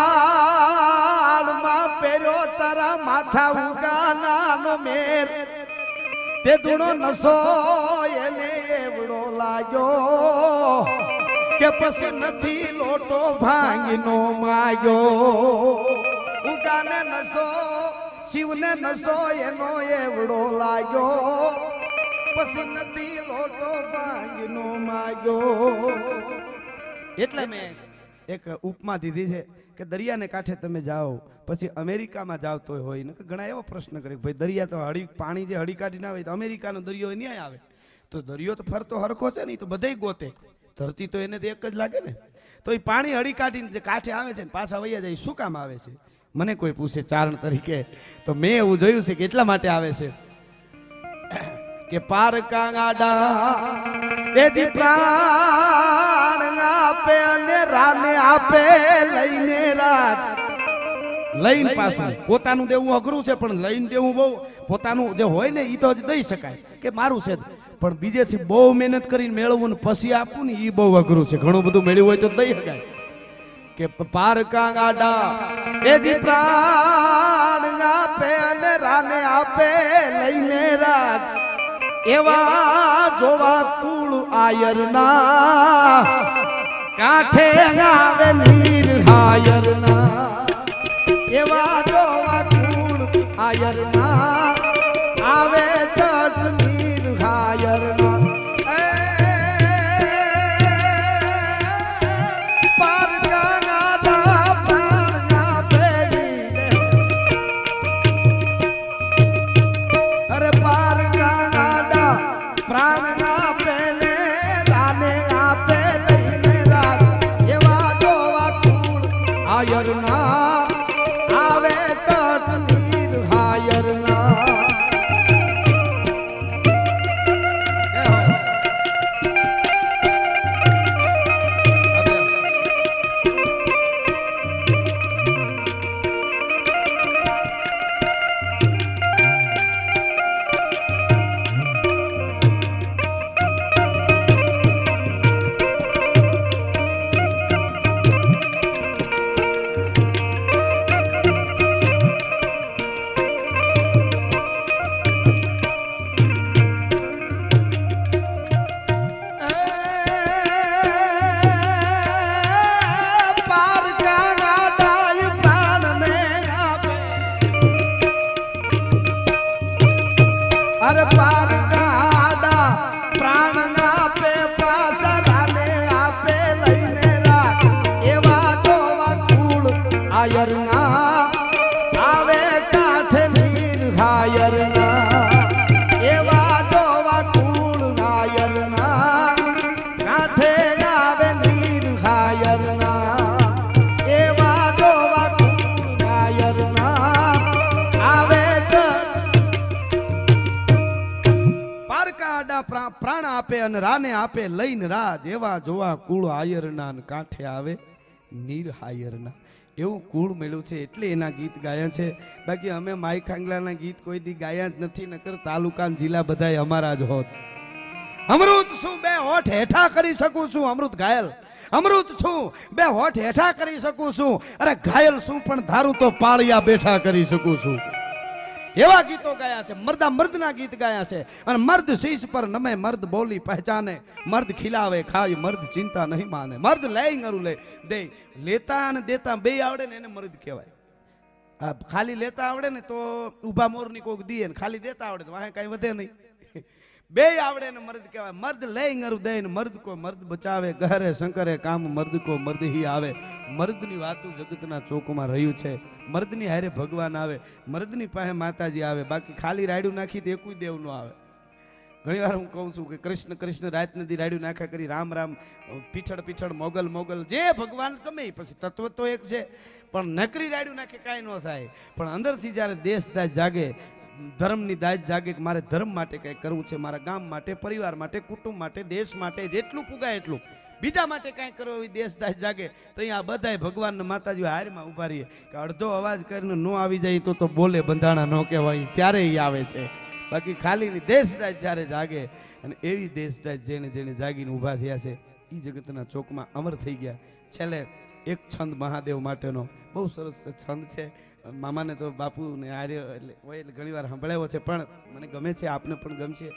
માળમાં પહેર્યો તારા માથા ઉગાનાનો મેર તે ધૂણો નશો એને એવડો લાગ્યો કે પછી નથી લોટો ભાંગીનો માગ્યો ઉગાને નસો શિવને નસો એનો એવડો લાગ્યો પછી નથી લોટો ભાંગીનો માગ્યો એટલે મેં એક ઉપમા દીધી છે કે દરિયાને કાંઠે તમે જાઓ પછી અમેરિકામાં જાવ તો હોય ને ઘણા એવો પ્રશ્ન કરે ભાઈ દરિયા તો પાણી જે હળી કાઢી ના આવે તો અમેરિકાનો દરિયો ન્યાય આવે તો દરિયો તો ફરતો હરખો છે ને તો બધાય ગોતે ધરતી તો એને તો એક જ લાગે ને તો એ પાણી હળી કાઢીને જે કાંઠે આવે છે ને પાછા વૈયા જાય શું કામ આવે છે મને કોઈ પૂછે ચારણ તરીકે તો મેં એવું જોયું છે કે એટલા માટે આવે છે કે પાર કાંગાડા એ જી પ્રાણ આપે અને રાને આપે લઈને રાત લઈને પાછું પોતાનું દેવું અઘરું છે પણ લઈને દેવું બહુ પોતાનું જે હોય ને એ તો જ દઈ શકાય કે મારું છે પણ બીજેથી બહુ મહેનત કરીને મેળવવું ને પછી આપવું ને એ બહુ અઘરું છે ઘણું બધું મેળવ્યું હોય તો દઈ શકાય કે પાર કાંગાડા એ જી પ્રાણ આપે અને રાને આપે લઈને રાત એવા જોવા કુળ આયરના કાંઠે આવે નીર હાયરના એવા જોવા કુળ આયરના આવે તટ નીર હાયરના પાર કાંગાડા પ્રાણ આપે અરે પાર કાંગાડા પ્રાણ આપે ને રાને આપે લઈને રાત એવા જોવા કુળ આયરના આવે તટ નીર હાયરના આવે કાંઠે નીર હાયર ના એવા જોવા કુળ નાયર ના કાંઠે આવે નીર હાયર ના એવા જોવા કુળ નાયર ના આવે પારકા આડા પ્રાણ આપે અને રાને આપે લઈને રાજ એવા જોવા કુળ આયર ના કાંઠે આવે નીર હાયર ના એવું કુળ મળ્યું છે એટલે એના ગીત ગાયા છે બાકી અમે માઈ ખાંગલાના ગીત કોઈ દી ગાયા જ નથી નકર તાલુકા જિલ્લા બધાય અમારા જ હોત અમૃત છું બે હોઠ હેઠા કરી શકું છું અમૃત ઘાયલ અમૃત છું બે હોઠ હેઠા કરી શકું છું અરે ઘાયલ છું પણ ધારું તો પાળિયા બેઠા કરી શકું છું એવા ગીતો ગાયા છે મર્દા મર્દના ગીત ગાયા છે અને મર્દ શીશ પર નમે મર્દ બોલી પહેચાને મર્દ ખીલાવે ખાય મર્દ ચિંતા નહીં માને મર્દ લઈ ગરું લે દે લેતા અને દેતા બે આવડે ને એને મર્દ કહેવાય ખાલી લેતા આવડે ને તો ઊભા મોરની કોક દીએ ને ખાલી દેતા આવડે તો વાહે કઈ વધે નહીં બે આવડે ને મર્દ કહેવાય મર્દ લઈ ગરું દે ને મર્દ કો મર્દ બચાવે ગહરે શંકરે કામ મર્દ કો મર્દ હી આવે મર્દની વાતું જગતના ચોકમાં રહ્યું છે મર્દની હારે ભગવાન આવે મર્દની પાસે માતાજી આવે બાકી ખાલી રાયડું નાખી તો એકુય દેવ ન આવે ઘણી વાર હું કહું છું કે કૃષ્ણ કૃષ્ણ રાત નદી રાયડું નાખ્યા કરી રામ રામ પીછળ પીછળ મોગલ મોગલ જે ભગવાન ગમે પછી તત્વ તો એક છે પણ નકરી રાયડું નાખે કાંઈ ન થાય પણ અંદરથી જ્યારે દેશ દાજ જાગે ધર્મની દાજ જાગે કે મારે ધર્મ માટે કંઈ કરવું છે મારા ગામ માટે પરિવાર માટે કુટુંબ માટે દેશ માટે જેટલું પુગાય એટલું બીજા માટે કાંઈ કરવું એ દેશ દાજ જાગે તો અહીંયા બધાય ભગવાનના માતાજી હારમાં ઉભા રહીએ કે અડધો અવાજ કરીને ન આવી જાય તો બોલે બંધાણા ન કહેવાય ત્યારે એ આવે છે બાકી ખાલીની દેશ દાજ જ્યારે જાગે અને એવી દેશ દાજ જેણે જેણે જાગીને ઊભા થયા છે એ જગતના ચોકમાં અમર થઈ ગયા છેલ્લે એક છંદ મહાદેવ માટેનો બહુ સરસ છંદ છે મામાને તો બાપુ ને આર્ય એટલે ઘણી વાર સાંભળાયો છે પણ મને ગમે છે આપને પણ ગમશે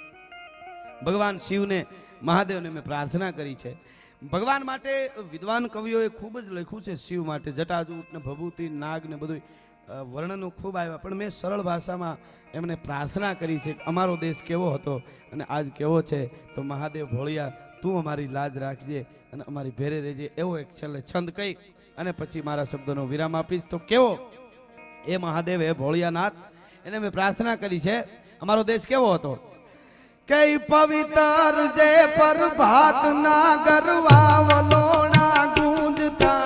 ભગવાન શિવને મહાદેવને મેં પ્રાર્થના કરી છે ભગવાન માટે વિદ્વાન કવિઓએ ખૂબ જ લખ્યું છે શિવ માટે જટાજૂટ ને ભભૂતિ નાગ ને બધું વર્ણનો ખૂબ આવ્યા પણ મેં સરળ ભાષામાં એમને પ્રાર્થના કરી છે અમારો દેશ કેવો હતો અને આજ કેવો છે તો મહાદેવ ભોળિયા તું અમારી લાજ રાખજે અને અમારી ભેરે રહેજે એવો એક છેલ્લે છંદ કહી અને પછી મારા શબ્દોનો વિરામ આપીશ તો કેવો એ મહાદેવ એ ભોળિયાનાથ એને મેં પ્રાર્થના કરી છે અમારો દેશ કેવો હતો કે પવિત્ર જે પ્રભાત ના ગરવા વલોણા ગૂંજતા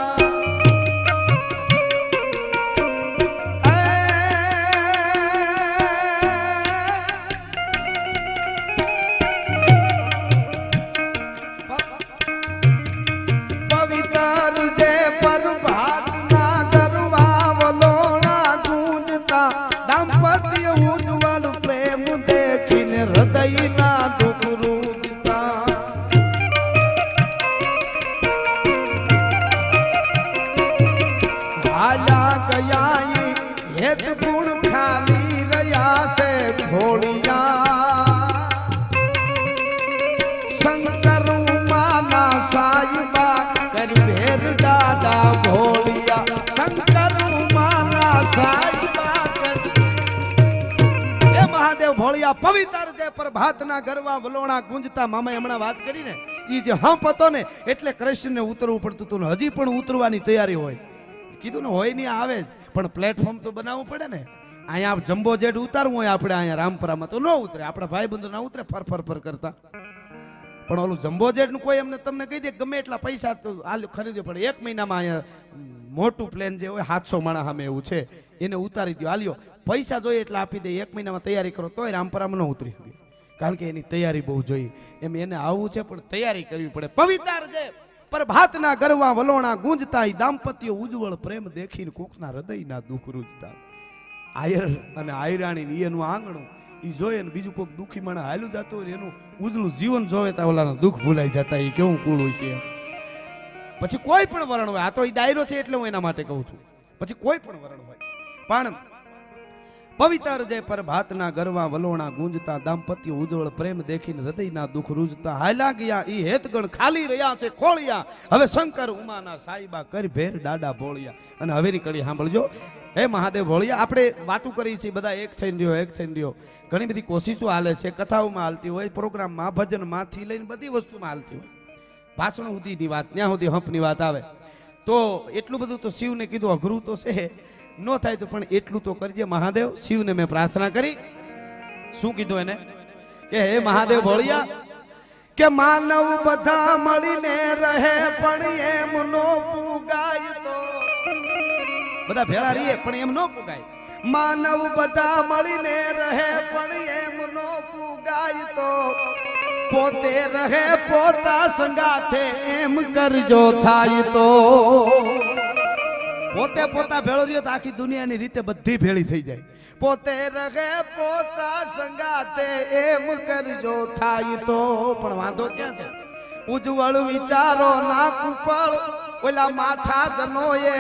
પવિત્ર જે પ્રભાતના ગરવા વલોણા ગુંજતા મામાએ હમણાં વાત કરી ને ઈ જે હંપ હતો ને એટલે કૃષ્ણને ઉતરવું પડતું હતું હજી પણ ઉતરવાની તૈયારી હોય કીધું ને હોય નહીં આવે જ પણ પ્લેટફોર્મ તો બનાવવું પડે ને અહીંયા જમ્બો જેટ ઉતારવું હોય આપણે અહીંયા રામપરામાં તો ન ઉતરે આપણા ભાઈ બંધુ ના ઉતરે ફર ફર ફર કરતા પણ ઓલું જમ્બો જેટ નું કોઈ એમને તમને કહી દે ગમે એટલા પૈસા તો ખરીદ્યો પડે એક મહિનામાં અહીંયા મોટું પ્લેન જે હોય 700 માણા સામે એવું છે એને ઉતારી દો આલ્યો પૈસા જોઈએ એટલે આપી દે એક મહિનામાં તૈયારી કરો તોય રામપરામાં ન ઉતરી શકે કારણ કે એની તૈયારી બહુ જોઈએ એમ એને આવવું છે પણ તૈયારી કરવી પડે પવિત્ર જે પ્રભાતના ગરવા વલોણા ગુંજતા દાંપત્ય ઉજ્જવળ પ્રેમ દેખીને કોકના હૃદયના દુઃખ રૂજતા આયર અને આયરાણી એનું આંગણું ઈ જોયે ને બીજું કોઈક દુઃખી માણસ હાલ્યું જતું હોય એનું ઉજળું જીવન જોવે તો ઓલાના દુઃખ ભૂલાઈ જતા એ કેવું કુળ હોય છે પછી કોઈ પણ વરણ હોય આ તો એ ડાયરો છે એટલે હું એના માટે કહું છું પછી કોઈ પણ વરણ હોય પણ પવિત્ર જય પ્રભાતના ગરવા વલોણા ગુંજતા દાંપત્ય ઉજ્જવળ પ્રેમ દેખીને હૃદયના દુઃખ રૂજતા હાલ્યા ગયા ઈ હેતગણ ખાલી રહ્યા છે ખોળિયા હવે શંકર ઉમાના સાઈબા કરી ભેર ડાડા ભોળિયા અને હવેની કડી સાંભળજો હે મહાદેવ ભોળિયા આપણે વાતું કરી છે બધા એક થઈને રહ્યો ઘણી બધી કોશિશો હાલે છે કથાઓમાં હાલતી હોય પ્રોગ્રામમાં ભજનમાંથી લઈને બધી વસ્તુમાં હાલતી હોય ભાષણ સુધીની વાત ત્યાં સુધી હંપની વાત આવે તો એટલું બધું તો શિવને કીધું અઘરું તો છે નો થાય તો પણ એટલું તો કરજે મહાદેવ. શિવને મેં પ્રાર્થના કરી. શું કીધું એને કે હે મહાદેવ ભોળિયા કે માનવ બધા મળીને રહે પણ એમ નો પુગાય તો બધા ભેળા રહીએ પણ એમ નો પુગાય. માનવ બધા મળીને રહે પણ એમ નો પુગાય તો પોતે રહે પોતા સંગાથે એમ કરજો થાય તો. પોતે પોતા ભેળો રહ્યો તો આખી દુનિયાની રીતે બધી ભેળી થઈ જાય. પોતે રહે પોતા સંગાતે એમ કરજો થાય તો. પણ વાંધો ક્યાં છે? ઉજ્જવળ વિચારો ના કુપળ ઓલા માઠા જનો એ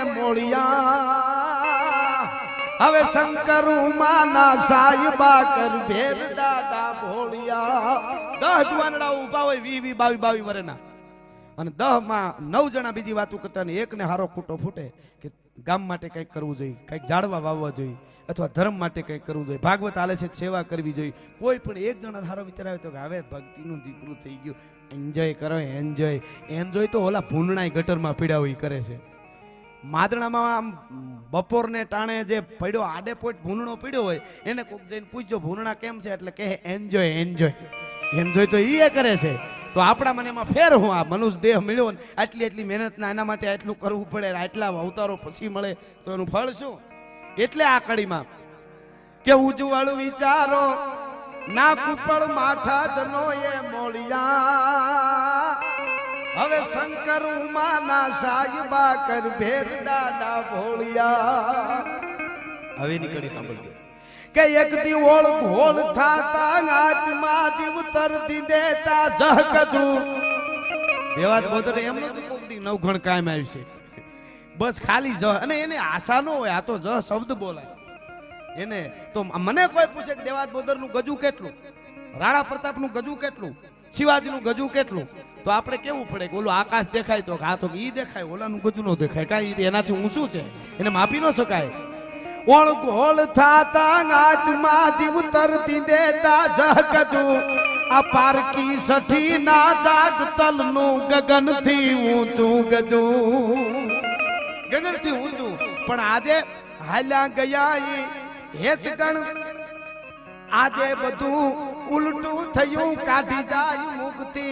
મોળિયા હવે શંકર ઉમાના સાહેબા કર ભેર દાદા ભોળિયા. 10 જુવાનડા ઉભા હોય 20 22 વર્ષના અને 10 માં 9 જણા બીજી વાતો કરતા ને એકને હારો ખૂટો ફૂટે કે ગામ માટે કંઈક કરવું જોઈએ, કંઈક ઝાડવા વાવવા જોઈએ અથવા ધર્મ માટે કંઈક કરવું જોઈએ, ભાગવત આલે છે સેવા કરવી જોઈએ. કોઈ પણ એક જણા હારો વિચાર આવે તો કે હવે ભક્તિનું દીકરું થઈ ગયું, એન્જોય કરો. એન્જોય તો ઓલા ભૂંડણા ગટરમાં પીડા હોય કરે છે. માદણામાં આમ બપોરને ટાણે જે પડ્યો આડે પોટ ભૂંડણો પીડ્યો હોય એને કોક જઈને પૂછજો ભૂંડણા કેમ છે એટલે કહે એન્જોય તો ઈ કરે છે. તો આપણા મને એમાં ફેર હું આ મનુષ્ય દેહ મળ્યો ને આટલી મહેનતના એના માટે આટલું કરવું પડે, આટલા અવતારો પછી મળે તો એનું ફળ શું? એટલે આ કડીમાં કે ઉજ્જવળ વિચારો ના કુપળ માઠા જનો એ મોળિયા હવે શંકર ઉમાના સાહેબા કર ભેર દાદા ભોળિયા. હવે ની કડી સાંભળજો કે એક દી ઓળખ હોળ થાતા આત્મા જીવ તરતી દેતા જહકજુ. દેવાત બોધર એમ નથી કોક દી નવઘણ કાયમ આવી છે બસ ખાલી જ. અને એને આશા ન હોય, આ તો જ શબ્દ બોલાય એને. તો મને કોઈ પૂછે કે દેવાત બોધર નું ગજુ કેટલું, રાણા પ્રતાપ નું ગજુ કેટલું, શિવાજી નું ગજુ કેટલું, તો આપણે કેવું પડે કે ઓલું આકાશ દેખાય તો આ તો ઈ દેખાય, ઓલાનું ગજુ નો દેખાય. કાંઈ એનાથી ઊંચું છે, એને માપી ન શકાય. ઓળખ હોળ થાતા આત્મા જીવ તરતી દેતા જહકજુ આ પારકી સઠી ના જાગ તલનું ગગન થી ઊંચું ગજુ. ગગન થી ઊંચું પણ આજે હાલ્યા ગયા હેત ગણ આજે બધું ઉલટું થયું કાઢી જાય મુક્તિ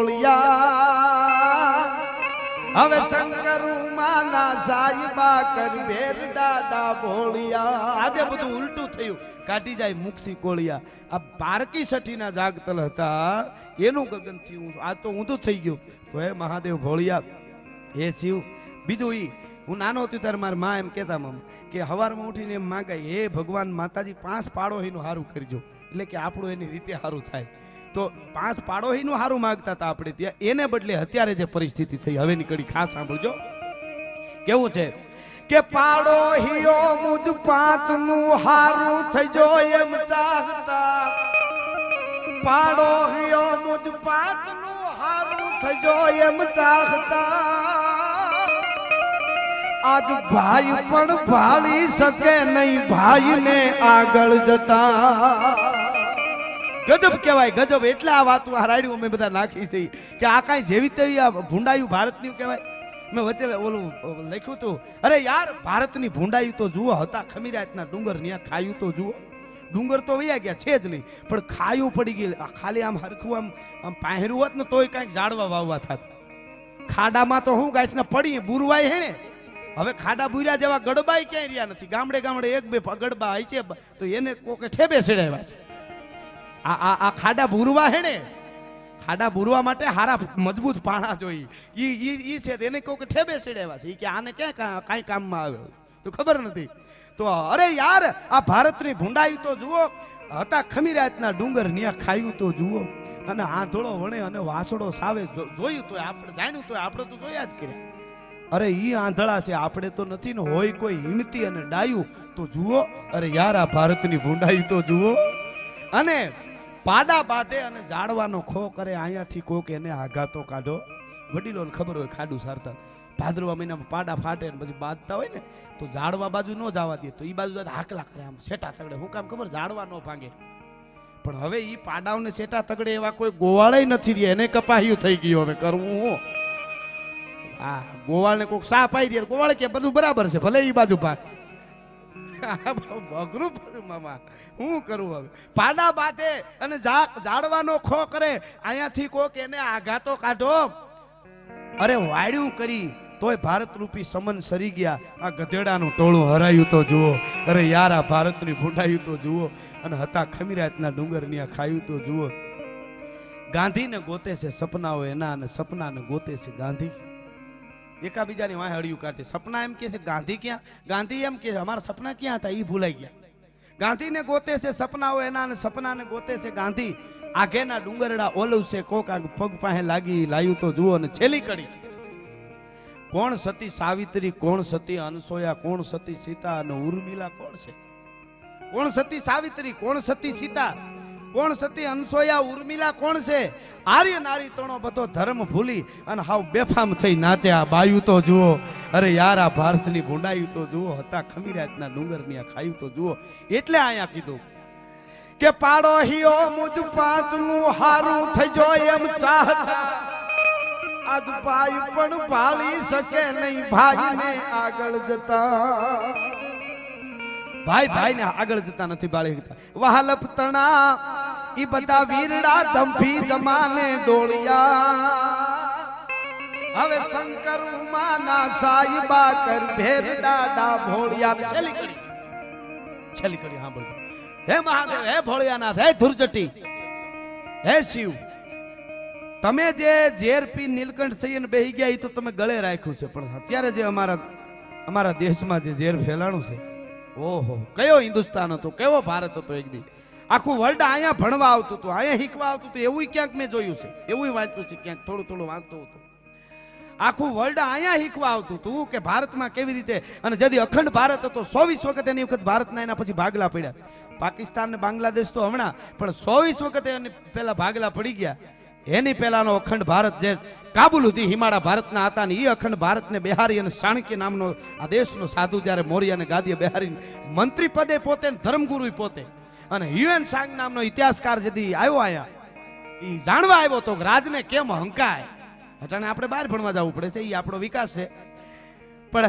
કોળિયા હવે શંકર ઉમાના સાહેબા કર ભેર દાદા ભોળિયા. આજે બધું ઉલટું થયું કાઢી જાય મુક્તિ કોળિયા. આ પારકી સઠીના જાગતલ હતા એનું ગગન થયું આજ તો ઊંધું થઈ ગયું. તો હે મહાદેવ ભોળિયા હે શિવ. બીજું ઈ હું નાનો હતો ત્યારે મારી માં એમ કહેતા કે હવારમાં ઉઠીને એમ માગાય હે ભગવાન માતાજી 5 પાડોહીનું હારું કરજો એટલે કે આપણું એની રીતે હારું થાય. તો 5 પાડોહીનું હારું માંગતા હતા આપણે ત્યાં, એને બદલે અત્યારે જે પરિસ્થિતિ થઈ હવે નીકળી ખાસ સાંભળજો કેવું છે કે પાડોહીઓ મુજ 5 નું હારું થઈજો એમ ચાહતા. પાડોહીઓ મુજ 5 નું હારું થઈજો એમ ચાહતા. આજ ભાઈ પણ ભાળી શકે નહીં ભાઈને આગળ જતા. ગજબ કહેવાય ગજબ. એટલે આ વાતો આ રાડ્યું અમે બધા નાખી છે કે આ કાંઈ જેવી તેવી આ ભૂંડાયું ભારતની કહેવાય. મેં વચ્ચે ઓલું લખ્યું હતું અરે યાર ભારતની ભૂંડાયું તો જુઓ હતા ખમીરાતના ડુંગર ત્યાં ખાયું તો જુઓ. ડુંગર તો વયા ગયા છે જ નહીં પણ ખાયું પડી ગયું. ખાલી આમ હરખું આમ પહેર્યું હોત ને તોય કાંઈક ઝાડવા વાવવા થાત. ખાડામાં તો હું ગાયના પડી બુરવાય હે ને. હવે ખાડા બુર્યા જેવા ગડબાઈ ક્યાંય રહ્યા નથી. ગામડે ગામડે 1-2 ગડબા હોય છે તો એને કોકે ઠેબે ચડાવ્યા છે. આ ખાડા બુરવા હે ને, ખાડા બુરવા માટે હારા મજબૂત પાણા જોઈએ ઈ છે એને કોકે ઠેબે ચડાવ્યા છે. ઈ કે આને ક્યાં કાંઈ કામમાં આવે તો ખબર નથી. તો અરે યાર આ ભારતની ભૂંડાઈ તો જુઓ હતા ખમીરાતના ડુંગર ન્યા ખાયું તો જુઓ અને આંધળો વણે અને વાસડો સાવે જોયું તો આપણે જાણ્યું તો આપણે તો જોયા જ કર્યા. અરે ઈ આંધળા છે આપણે તો નથી ને. હોય કોઈ હિંમતી અને ડાયું તો જુઓ. અરે યાર આ ભારતની ભૂંડાઈ તો જુઓ. અને પાડા બાંધે અને ઝાડવાનો ખો કરે અહીંયાથી કોક એને આઘાતો કાઢો. વડીલોને ખબર હોય ખાડું સારતા ભાદરવા મહિનામાં પાડા ફાટે ને પછી બાંધતા હોય ને તો ઝાડવા બાજુ ન જવા દે તો ઈ બાજુ હાકલા કરે આમ શેટા તગડે. હું કામ ખબર ઝાડવા ન ભાંગે. પણ હવે ઈ પાડાઓને શેટા તગડે એવા કોઈ ગોવાળે નથી રહ્યા. એને કપાહ્યું થઈ ગયું. હવે કરવું હું આ ગોવાળને કોઈક સાપ આવી દે ગોવાળ કે બધું બરાબર છે ભલે ઈ બાજુ ભાગ અઘરું પડ્યું મામા, હું કરું હવે? પાડા બાંધે અને ઝાડવાનો ખો કરે, અહીંયાથી કોક એને આઘાતો કાઢો. અરે વાડ્યું કરી તોય ભારત રૂપી સમન સરી ગયા. આ ગધેડાનું ટોળું હરાયું તો જુઓ. અરે યાર આ ભારતની ભૂંડાયું તો જુઓ. અને હતા ખમીરાતના ડુંગરની આ ખાયું તો જુઓ. ગાંધીને ગોતે છે સપનાઓ એના, અને સપનાને ગોતે છે ગાંધી. એકાબીજાની વાંહે હળિયું કાઢે. સપના એમ કે છે ગાંધી ક્યાં, ગાંધી એમ કે અમારા સપના ક્યાં હતા એ ભૂલાઈ ગયા. ગાંધીને ગોતે છે સપનાઓ એના, અને સપનાને ગોતે છે ગાંધી. આગેના ડુંગરડા ઓલવશે કોક પગ પાસે લાગી લાયું તો જુઓ. અને છેલ્લી કડી, કોણ સતી સાવિત્રી, કોણ સતી અનસોયા, કોણ સતી સીતા અને ઉર્મિલા કોણ છે? કોણ સતી સાવિત્રી, કોણ સતી સીતા, કોણ સતી અનસોયા, ઉર્મિલા કોણ છે? આર્ય નારી તણો બધો ધર્મ ભૂલી અને હાવ બેફામ થઈ નાચે આ બાયું તો જુઓ. અરે યાર આ ભારતની ભૂંડાયું તો જુઓ. હતા ખમીરાતના ડુંગરની આ ખાયું તો જુઓ. એટલે અહીંયા કીધું કે પાડો હિયો મુજ પાંચનું હારું થજો એમ ચાહતા, આજ ભાઈ પણ ભાળી શકે નહીં ભાઈને આગળ જતા. ભાઈ ભાઈને આગળ જતા નથી ભાળી શકતા. વહાલપ તણા ઈ બધા વીરડા ધંભી જમાને ડોળિયા. હવે શંકર ઉમાના સાઈબા કર ભેરડા ડા ભોળિયા. છેલ્લી કડી, છેલ્લી કડી સાંભળજો. હે મહાદેવ, હે ભોળિયાનાથ, હે ધુરજટી, હે શિવ, તમે જે ઝેર પી નીલકંઠ થઈને બેહી ગયા એ તો તમે ગળે રાખ્યું છે, પણ અત્યારે જે અમારા દેશમાં જે ઝેર ફેલાણું છે, ઓહો કયો હિન્દુસ્તાન હતો, કેવો ભારત હતો. એક દી આખું વર્લ્ડ અહીંયા ભણવા આવતું હતું, અહીંયા શીખવા આવતું હતું. એવું ક્યાંક મેં જોયું છે, એવું વાંચ્યું છે, ક્યાંક થોડું થોડું વાંચતું હતું. આખું વર્લ્ડ અહીંયા શીખવા આવતું હતું કે ભારતમાં કેવી રીતે. અને જદી અખંડ ભારત હતો 24 વખત એની વખત ભારતના એના પછી ભાગલા પડ્યા છે. પાકિસ્તાન ને બાંગ્લાદેશ તો હમણાં, પણ 24 વખત એની પહેલા ભાગલા પડી ગયા. એની પહેલાનો અખંડ ભારત જે કાબુલ સુધી હિમાળા ભારતના હતા ને એ અખંડ ભારતને બેહારી અને ચાણક્ય નામનો આ દેશનો સાધુ જ્યારે મોર્યાને ગાદીએ બેહારીને મંત્રી પદે પોતે ધર્મગુરુ પોતે અને હ્યુએન સાંગ નામનો ઇતિહાસકાર જેથી આવ્યો અહીંયા એ જાણવા આવ્યો તો રાજને કેમ હંકાય. અટાણે આપણે બહાર ભણવા જવું પડે છે, એ આપણો વિકાસ છે. પણ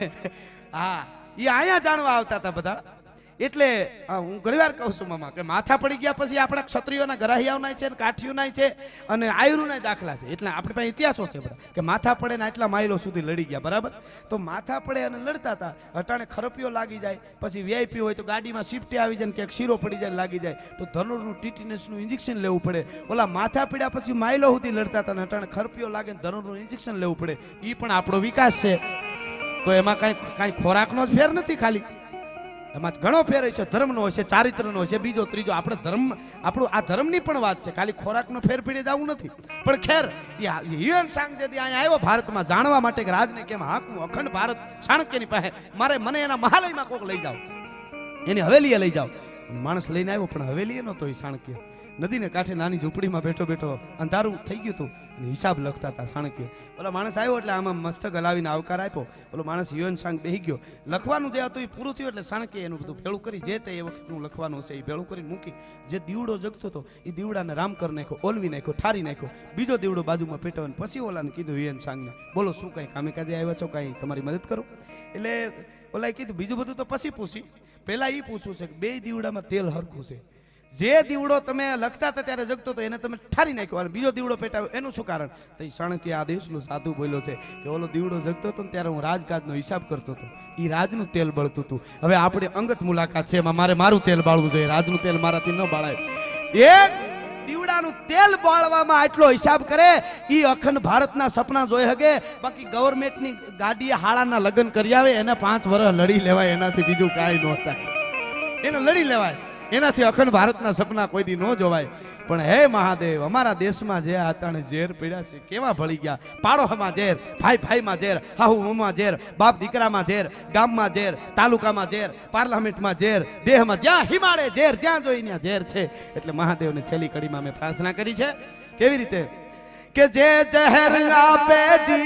હા એ અહીંયા જાણવા આવતા હતા બધા. એટલે હું ઘણી વાર કહું છું મામા કે માથા પડી ગયા પછી આપણા ક્ષત્રિયોના ગરાહિયાઓના છે, કાઠીઓના છે અને આયુરુના દાખલા છે. એટલે આપણી પાસે ઇતિહાસો છે બધા કે માથા પડે ને આટલા માઇલો સુધી લડી ગયા, બરાબર. તો માથા પડે અને લડતા હતા. અટાણે ખરપીઓ લાગી જાય, પછી વીઆઈપી હોય તો ગાડીમાં શિફ્ટે આવી જાય, ક્યાંક શીરો પડી જાય લાગી જાય તો ધનુરનું ટીટીનેસનું ઇન્જેક્શન લેવું પડે. ઓલા માથા પીડ્યા પછી માઇલો સુધી લડતા હતા ને અટાણે ખરપીઓ લાગે ને ધનુરનું ઇન્જેક્શન લેવું પડે. એ પણ આપણો વિકાસ છે. તો એમાં કાંઈ ખોરાકનો જ ફેર નથી, ખાલી એમાં ઘણો ફેર છે. ધર્મનો છે, ચારિત્રનો છે, બીજો ત્રીજો. આપણે ધર્મ, આપણું આ ધર્મની પણ વાત છે, ખાલી ખોરાકનો ફેર પીડે જવું નથી. પણ ખેર હ્યુએન સાંગ જેથી અહીંયા આવ્યો ભારતમાં જાણવા માટે કે રાજને કેમ હાકવું. અખંડ ભારત ચાણક્યની પાસે મને એના મહાલયમાં કોક લઈ જાઓ, એની હવેલીએ લઈ જાઓ. માણસ લઈને આવ્યો પણ હવેલીએ નહોતો. એ ચાણક્ય નદીને કાંઠે નાની ઝૂંપડીમાં બેઠો બેઠો અંધારું થઈ ગયું હતું અને હિસાબ લખતા હતા ચાણક્ય. ઓલા માણસ આવ્યો એટલે આમાં મસ્તક હલાવીને આવકાર આપ્યો. ઓલો માણસ હ્યુએન સાંગ બેહી ગયો. લખવાનું જે હતું એ પૂરું થયું એટલે ચાણક્ય એનું બધું ભેળું કરી જે તે એ વખતનું લખવાનું હશે એ ભેળું કરીને મૂકી. જે દીવડો જગતો હતો એ દીવડાને રામ કરી નાખ્યો, ઓલવી નાખ્યો, ઠારી નાખ્યો. બીજો દીવડો બાજુમાં પેટો. પછી ઓલાને કીધું હ્યુએન સાંગને, બોલો શું કાંઈ કામે કાજે આવ્યા છો, કાંઈ તમારી મદદ કરું? એટલે ઓલાએ કીધું બીજું બધું તો પછી પૂછી, પહેલાં એ પૂછવું છે કે બે દીવડામાં તેલ હરખું છે. જે દીવડો તમે લખતા હતા ત્યારે જગતો હતો એને તમે ઠારી નાખ્યો અને બીજો દીવડો પેટાવ્યો, એનું શું કારણ? તો ચાણક્ય આ દેશનો સાધુ બોલ્યો છે કે ઓલો દીવડો જગતો હતો ને ત્યારે હું રાજકાજનો હિસાબ કરતો હતો, એ રાજનું તેલ બળતું હતું. હવે આપણે અંગત મુલાકાત છે, એમાં મારે મારું તેલ બાળવું જોઈએ, રાજનું તેલ મારાથી ન બાળાય. એક દીવડાનું તેલ બાળવામાં આટલો હિસાબ કરે એ અખંડ ભારતના સપના જોઈ શકે. બાકી ગવર્મેન્ટની ગાડીએ હાળાના લગ્ન કરી આવે એને 5 વર્ષ લડી લેવાય, એનાથી બીજું કાંઈ ન થાય. એને લડી લેવાય, એનાથી અખંડ ભારતના સપના કોઈ દી ન જોવાય. પણ હે મહાદેવ, અમારા દેશમાં જે આતાણે ઝેર પીડ્યા છે કેવા ભળી ગયા. પાડોમાં ઝેર, ભાઈ ભાઈમાં ઝેર, હાહુ હુમાં ઝેર, બાપ દીકરામાં ઝેર, ગામમાં ઝેર, તાલુકામાં ઝેર, પાર્લામેન્ટમાં ઝેર, દેહમાં જ્યાં હિમાડે ઝેર, જ્યાં જોઈ ત્યાં ઝેર છે. એટલે મહાદેવને છેલ્લી કડીમાં મેં પ્રાર્થના કરી છે. કેવી રીતે કે જે ઝેર આપે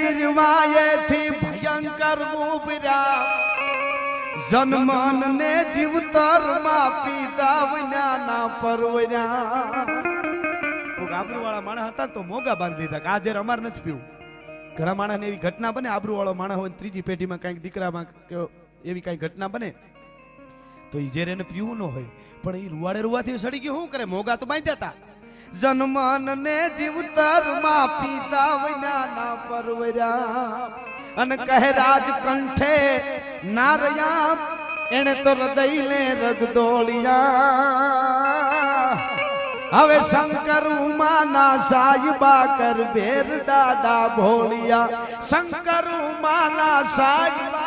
જીરવાયેથી ભયંકર ઉભર્યા, જન્મન ને જીવતર માં પીતા વિના પરવર્યા. કોક આબરૂ વાળા માણસ હતા તો મોગા બાંધી દીધા કે આ ઝેર અમારે નથી પીવું. ઘણા માણસને એવી ઘટના બને, આબરૂ વાળો માણસ હોય ત્રીજી પેઢીમાં કઈક દીકરામાં એવી કઈ ઘટના બને તો ઈ ઝેર એને પીવું ન હોય, પણ ઈ રૂવાડે રૂવાથી સડી ગયું, શું કરે? મોગા તો બાંધ્યા હતા. જન્મન ને જીવતર માં પીતા વિના પરવર્યા અને કહે રાજ કંઠે નારયા એને તો હૃદય ને રગદોળિયા. હવે શંકર ઉમાના સાહિબા કર ભેર દાદા ભોળિયા. શંકર ઉમાના સાહિબા